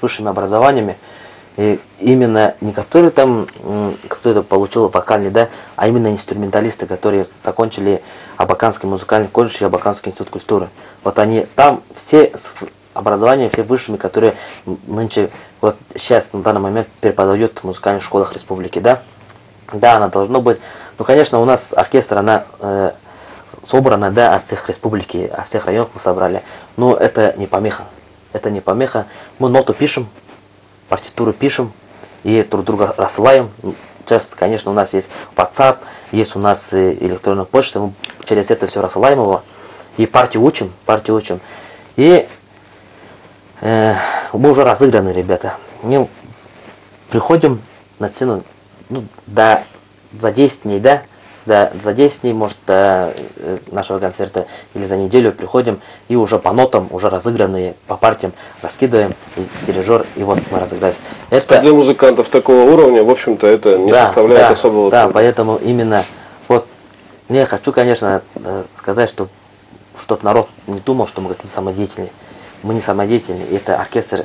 и именно не которые там, кто-то получил вокальный, да, а именно инструменталисты, которые закончили Абаканский музыкальный колледж и Абаканский институт культуры. Вот они там все образованием, все высшими, которые нынче, вот сейчас, на данный момент преподают в музыкальных школах республики, да? Да, она должна быть. Ну, конечно, у нас оркестр, она собрана, да, от всех республики, от всех районов мы собрали. Но это не помеха. Это не помеха. Мы ноту пишем, партитуру пишем и друг друга рассылаем. Сейчас, конечно, у нас есть WhatsApp, есть у нас электронная почта, мы через это все рассылаем его. И партию учим. И мы уже разыграны, ребята. Мы приходим на сцену, ну, за 10 дней, да? За 10 дней, может, до нашего концерта или за неделю приходим и уже по нотам, уже разыгранные по партиям раскидываем, и дирижер, и вот мы разыгрались. Это для музыкантов такого уровня, в общем-то, это не составляет особого труда. Да, поэтому именно, вот, я хочу, конечно, сказать, что чтобы народ не думал, что мы какие-то самодеятельные. Мы не самодеятельные, это оркестр,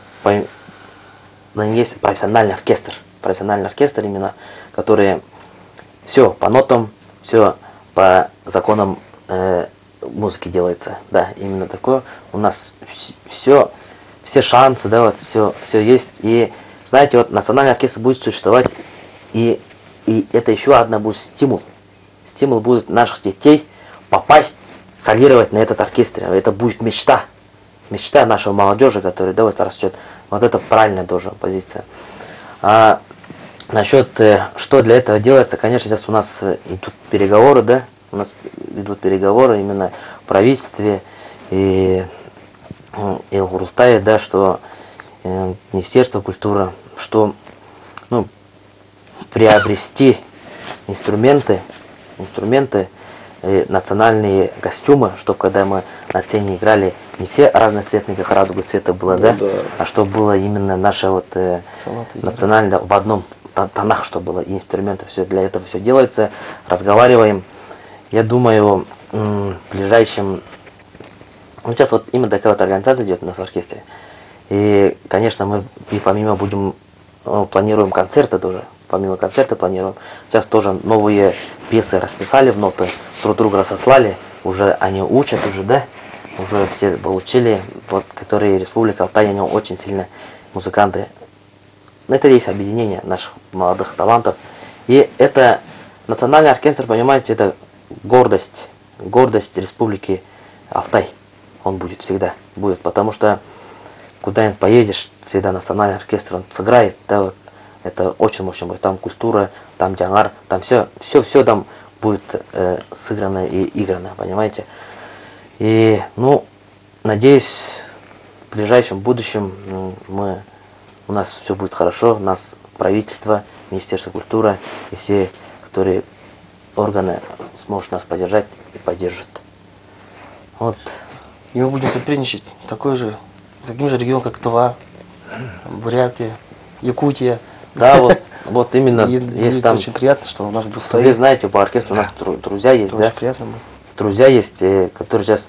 есть профессиональный оркестр именно, который все по нотам, все по законам музыки делается. Да, именно такое. У нас все шансы, да, вот все есть. И знаете, вот национальный оркестр будет существовать, и это еще одна будет стимул. Стимул будет наших детей попасть, солировать на этот оркестр. Это будет мечта. Мечта нашей молодежи, которая, да, вот растет. Вот это правильная тоже позиция. А насчет, что для этого делается, конечно, сейчас у нас идут переговоры, да, у нас идут переговоры именно в правительстве и Эл-Хурултае, да, что Министерство культуры, что, ну, приобрести инструменты, национальные костюмы, чтобы когда мы на сцене играли, не все разноцветные, как радуга цвета было, да, а чтобы было именно наше вот национальное в одном тонах, что было, и инструменты, все для этого все делается, разговариваем. Я думаю, в ближайшем, ну, сейчас вот именно такая вот организация идет у нас в оркестре, и, конечно, мы и помимо планируем концерты тоже. Помимо концерта планируем. Сейчас тоже новые пьесы расписали в ноты, друг друга разослали, уже они учат уже, да, уже все получили, вот, которые Республика Алтай, они очень сильно музыканты. Это есть объединение наших молодых талантов. И это национальный оркестр, понимаете, это гордость Республики Алтай. Он будет всегда, потому что куда-нибудь поедешь, всегда национальный оркестр, он сыграет, да, вот. Это очень будет. Там культура, там джангар, там все там будет сыграно и играно, понимаете. И, ну, надеюсь, в ближайшем будущем у нас все будет хорошо, у нас правительство, Министерство культуры и все, которые органы смогут нас поддержать и поддержат. Вот. И мы будем сотрудничать с таким же регионом, как Тува, Бурятия, Якутия. Да, вот именно. Есть там очень приятно, что у нас был вы знаете, по оркестру у нас друзья есть, да? Очень приятно было. Друзья есть, которые сейчас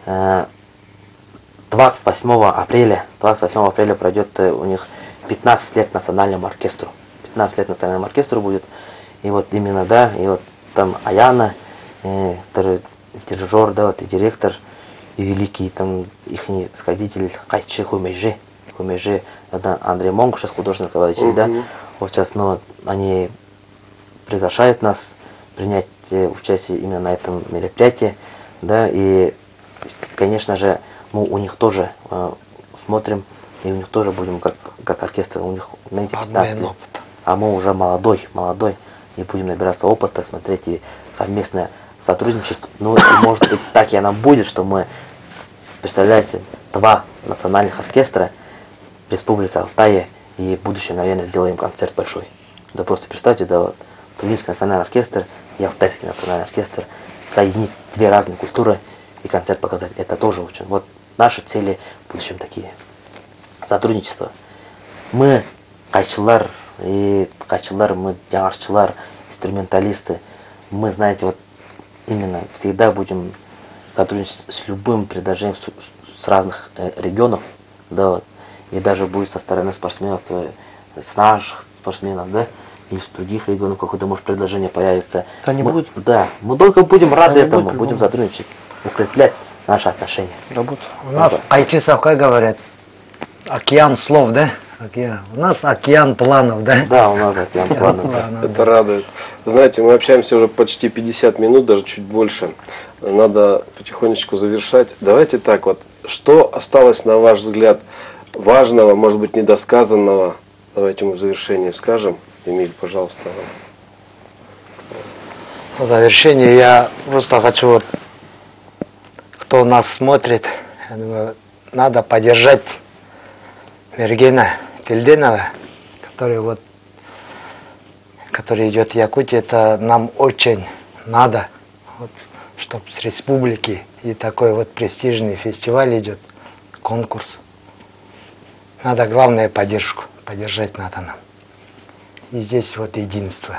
28 апреля пройдет у них 15 лет национальному оркестру. 15 лет национальному оркестру будет. И вот именно, да, и вот там Аяна, который дирижер, да, вот и директор, и великий там их сходитель Кайчи Хумейжи, это Андрей Монг, сейчас художественный руководитель, да. Вот сейчас, ну, они приглашают нас принять участие именно на этом мероприятии, да, и, конечно же, мы у них тоже смотрим, и у них тоже будем как оркестр, у них, знаете, 15 лет, а мы уже молодой, и будем набираться опыта, смотреть и совместно сотрудничать. Ну, и может быть так и она будет, что мы, представляете, 2 национальных оркестра, Республика Алтай, и в будущем, наверное, сделаем концерт большой. Да просто представьте, да, вот, Тунисский национальный оркестр и Алтайский национальный оркестр, соединить 2 разные культуры и концерт показать, это тоже очень. Вот наши цели в будущем такие. Сотрудничество. Мы кайчылар, мы джангарчылар, инструменталисты. Мы, знаете, вот именно всегда будем сотрудничать с любым предложением с разных регионов, да, вот. И даже будет со стороны спортсменов, с наших спортсменов, да, или с других регионов какое-то, может, предложение появится. Да, не будет. Да, мы только будем рады этому, будем сотрудничать, укреплять наши отношения. Работа. У нас айчисов, как говорят, океан слов, да? Океан. У нас океан планов, да? Да, у нас океан планов. Это радует. Вы знаете, мы общаемся уже почти 50 минут, даже чуть больше. Надо потихонечку завершать. Давайте так вот, что осталось, на ваш взгляд, важного, может быть, недосказанного? Давайте мы в завершении скажем. Эмиль, пожалуйста. В завершение я просто хочу, вот, кто нас смотрит, я думаю, надо поддержать Мергена Тильденова, который идет в Якутии. Это нам очень надо, вот, чтобы с республики и такой вот престижный фестиваль идет, конкурс. Надо, главное, поддержку. Поддержать надо нам. И здесь вот единство.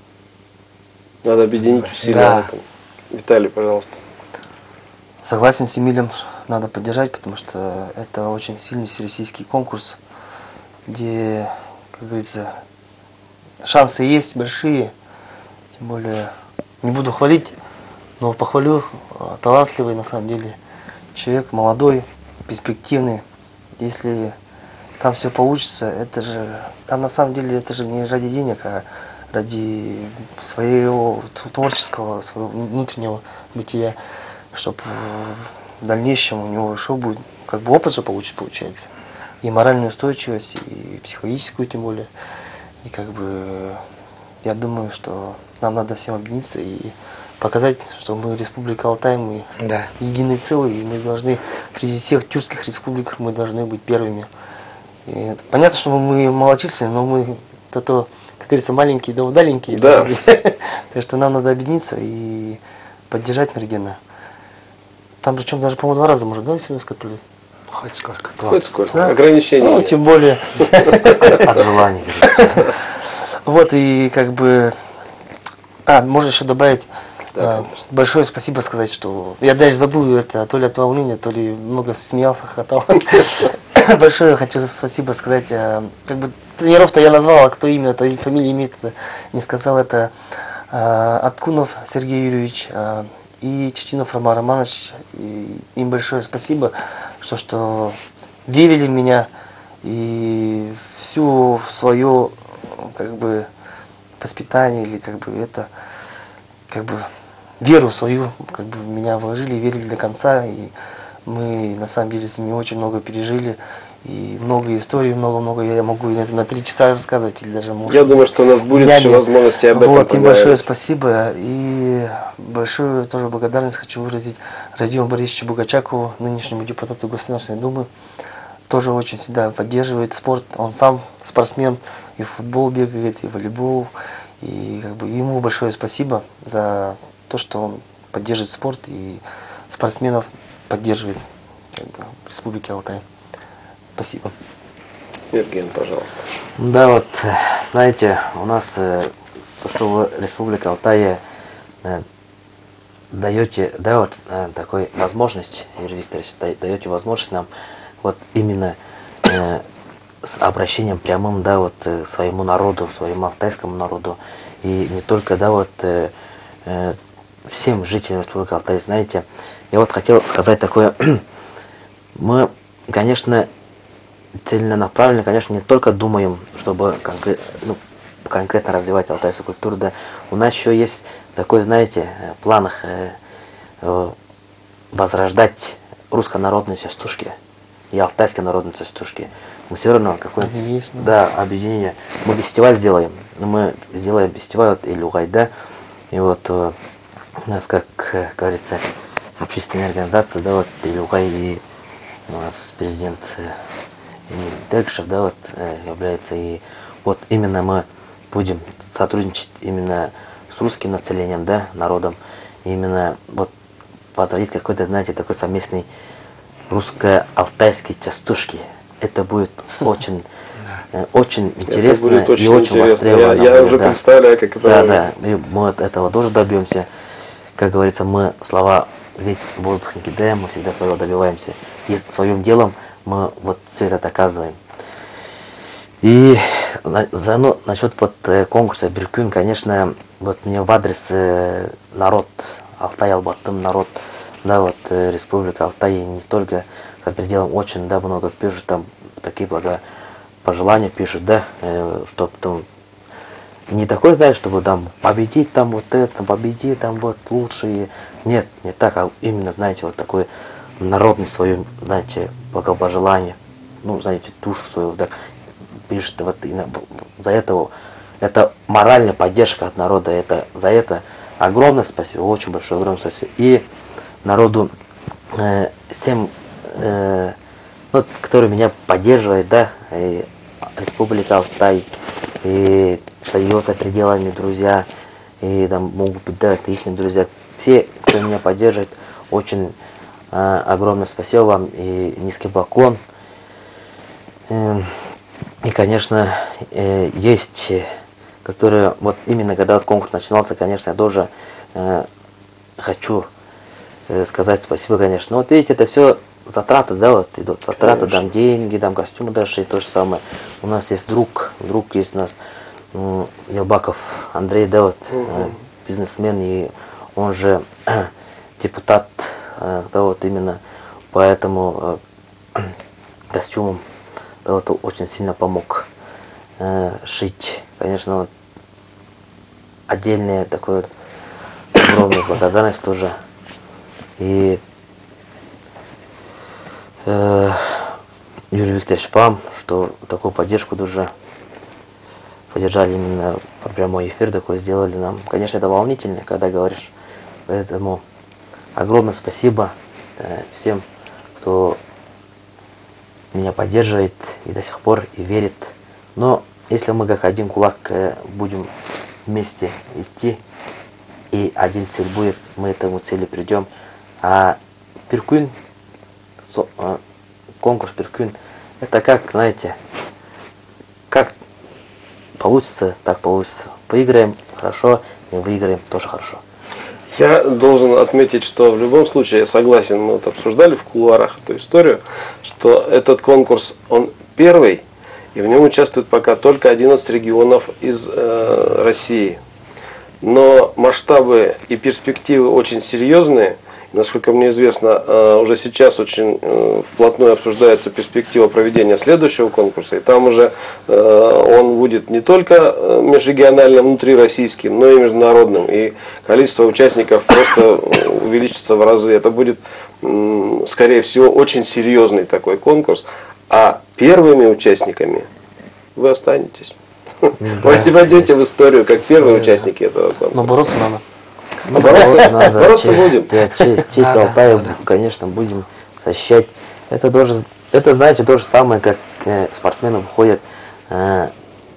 Надо объединить усилия. Да. Виталий, пожалуйста. Согласен с Эмилем, надо поддержать, потому что это очень сильный всероссийский конкурс, где, как говорится, шансы есть большие. Тем более, не буду хвалить, но похвалю, талантливый на самом деле человек, молодой, перспективный. Если там все получится, это же, там на самом деле это же не ради денег, а ради своего творческого, своего внутреннего бытия, чтобы в дальнейшем у него еще будет, как бы опыт же получается, и моральную устойчивость, и психологическую тем более. И как бы я думаю, что нам надо всем объединиться и показать, что мы Республика Алтай, мы единый целый, и мы должны среди всех тюркских республик мы должны быть первыми. И понятно, что мы малочисленны, но мы то, как говорится, маленькие да удаленькие. Да. Так что нам надо объединиться и поддержать Мергена. Там причем даже, по-моему, 2 раза можно, да, если сказали? Хоть сколько. Хоть сколько. Ограничений. Ну, тем более. От желания. Вот, и как бы... можно еще добавить, большое спасибо сказать, что... Я даже забыл это, то ли от волнения, то ли много смеялся, хохотал. Большое хочу спасибо сказать. Как бы тренеров-то я назвал, а кто именно, то и фамилия имеет, не сказал. Это Откунов Сергей Юрьевич и Чечинов Роман Романович. И им большое спасибо, что верили в меня и всю свое как бы воспитание или как бы это как бы веру свою как бы в меня вложили и верили до конца. И мы на самом деле с ними очень много пережили. И много историй, много я могу на 3 часа рассказывать или даже может. Я думаю, что у нас будет еще возможность об этом Вот, им большое спасибо. И большую тоже благодарность хочу выразить Радиму Борисовичу Бугачакову, нынешнему депутату Государственной Думы. Тоже очень всегда поддерживает спорт. Он сам спортсмен, и в футбол бегает, и в волейбол. И как бы ему большое спасибо за то, что он поддерживает спорт и спортсменов поддерживает как бы, в Республике Алтай. Спасибо. Мерген, пожалуйста. Да, вот, знаете, у нас то, что вы, Республика Алтай, даете, да, вот такой возможность, Юрий Викторович, даете возможность нам вот именно с обращением прямым, да, вот своему народу, своему алтайскому народу, и не только, да, вот всем жителям Республики Алтай, знаете, я вот хотел сказать такое, мы, конечно, целенаправленно, конечно, не только думаем, чтобы конкретно развивать алтайскую культуру, да, у нас еще есть такой, знаете, в планах возрождать руссконародные частушки и алтайские народные частушки. Мы все равно какое-то объединение. Мы фестиваль сделаем. Мы сделаем фестиваль вот, Илюгайда. И вот у нас, как говорится, общественная организация, да, вот Илюгай, и у нас президент Эмиль Дергшев, да, вот является. И вот именно мы будем сотрудничать именно с русским населением, да, народом. И именно вот возродить какой-то, знаете, такой совместный русско-алтайский частушки. Это будет очень, очень интересно и очень востребовано. Я уже представляю, как это. Да, и мы от этого тоже добьемся. Как говорится, мы слова в воздух не кидаем, мы всегда своего добиваемся. И своим делом мы вот все это доказываем. И насчет вот конкурса Биркюн, конечно, вот мне в адрес народ, Алтай Албаттым народ, да, вот Республика Алтай, не только за пределом, очень, да, много пишут, там такие пожелания пишут, да, чтобы там не такой, знаешь, чтобы там победить, там вот это, победить, там вот лучшие. Нет, не так, а именно, знаете, вот такой народный свое, знаете, благопожелание, ну, знаете, душу свою, так пишет, вот, за этого, это моральная поддержка от народа, это, за это огромное спасибо, очень большое, огромное спасибо. И народу, всем, ну, который меня поддерживает, да, и Республика Алтай, и за ее за пределами друзья, и там могут быть, да, это их друзья. Все, кто меня поддерживает, очень огромное спасибо вам и низкий поклон. И, конечно, есть, которые, вот именно когда этот конкурс начинался, конечно, я тоже хочу сказать спасибо, конечно. Но вот видите, это все затраты, да, вот идут затраты, там деньги, там костюмы даже, и то же самое. У нас есть друг есть у нас, Елбаков Андрей, да, вот, бизнесмен, и он же депутат, да, вот именно поэтому костюмом, да, вот, очень сильно помог шить. Конечно, вот, отдельная такой вот огромная благодарность тоже. И Юрий Викторович вам, что такую поддержку тоже поддержали, именно прямой эфир такой сделали нам. Конечно, это волнительно, когда говоришь. Поэтому огромное спасибо всем, кто меня поддерживает и до сих пор и верит. Но если мы как один кулак будем вместе идти, и один цель будет, мы к этому цели придем. А Перкюн, конкурс Перкюн, это как, знаете, как получится, так получится. Выиграем хорошо, не выиграем тоже хорошо. Я должен отметить, что в любом случае, я согласен, мы вот обсуждали в кулуарах эту историю, что этот конкурс, он первый, и в нем участвует пока только 11 регионов из России. Но масштабы и перспективы очень серьезные. Насколько мне известно, уже сейчас очень вплотную обсуждается перспектива проведения следующего конкурса. И там уже он будет не только межрегиональным, внутрироссийским, но и международным. И количество участников просто увеличится в разы. Это будет, скорее всего, очень серьезный такой конкурс. А первыми участниками вы останетесь. Вы войдете в историю как первые участники этого конкурса. Но бороться надо. Бороться будем. Честь Алтая, конечно, будем защищать. Это, знаете, то же самое, как спортсмены выходят на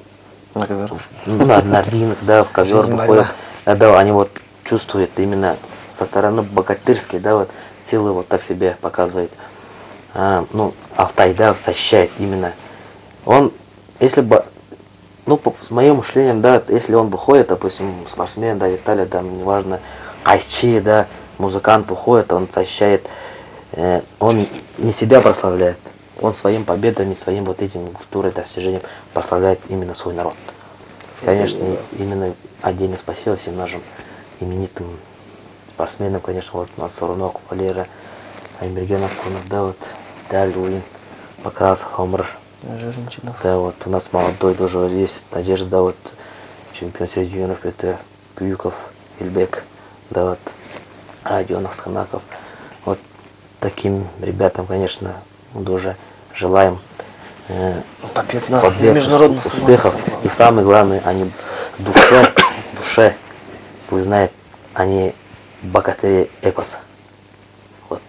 ринг, да, в ковер выходят. Да, они вот чувствуют именно со стороны богатырской, да, вот силы вот так себе показывает. Ну, Алтай, да, защищает именно. Он, если бы, ну, с моим мышлением, да, если он выходит, допустим, спортсмен, да, Виталий, да, неважно, айчи, да, музыкант выходит, он защищает, он не себя прославляет, он своим победами, своим вот этим культурой, достижением прославляет именно свой народ. Конечно, именно отдельно спасибо всем нашим именитым спортсменам, конечно, вот у нас Сорунок, Валера, Аймерген Акунов, да, вот, Виталий Уин, Покрасов, Омр. Да, вот у нас молодой тоже есть Надежда, да, вот чемпион среди юнов, это Кююков, Ильбек, да, вот Радионов, Сканаков. Вот таким ребятам, конечно, мы тоже желаем побед на международных успехов. И самое главное, они в душе, пусть знают, они богатыри эпоса. Вот.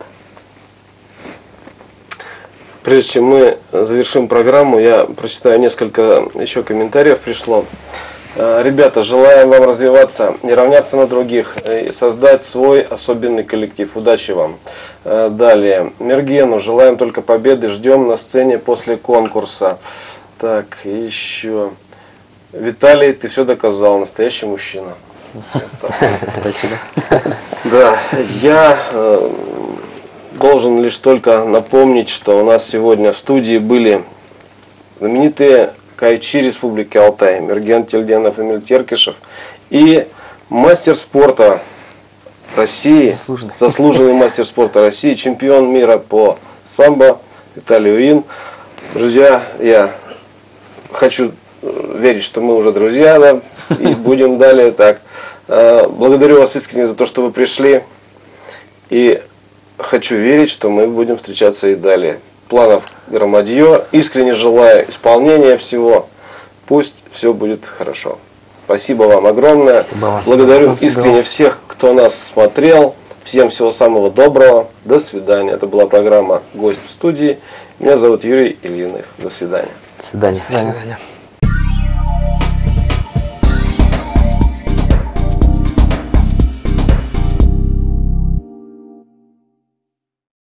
Прежде чем мы завершим программу, я прочитаю несколько еще комментариев пришло. Ребята, желаем вам развиваться, не равняться на других и создать свой особенный коллектив. Удачи вам. Далее. Мергену, желаем только победы, ждем на сцене после конкурса. Так, еще. Виталий, ты все доказал, настоящий мужчина. Спасибо. Да, я должен лишь только напомнить, что у нас сегодня в студии были знаменитые кайчи Республики Алтай, Мерген Тельденов, Эмиль Теркишев и мастер спорта России, заслуженный мастер спорта России, чемпион мира по самбо Виталий Уин. Друзья, я хочу верить, что мы уже друзья, да, и будем далее так. Благодарю вас искренне за то, что вы пришли. И хочу верить, что мы будем встречаться и далее. Планов громадье. Искренне желаю исполнения всего. Пусть все будет хорошо. Спасибо вам огромное. Благодарю искренне всех, кто нас смотрел. Всем всего самого доброго. До свидания. Это была программа «Гость в студии». Меня зовут Юрий Ильиных. До свидания. До свидания. До свидания.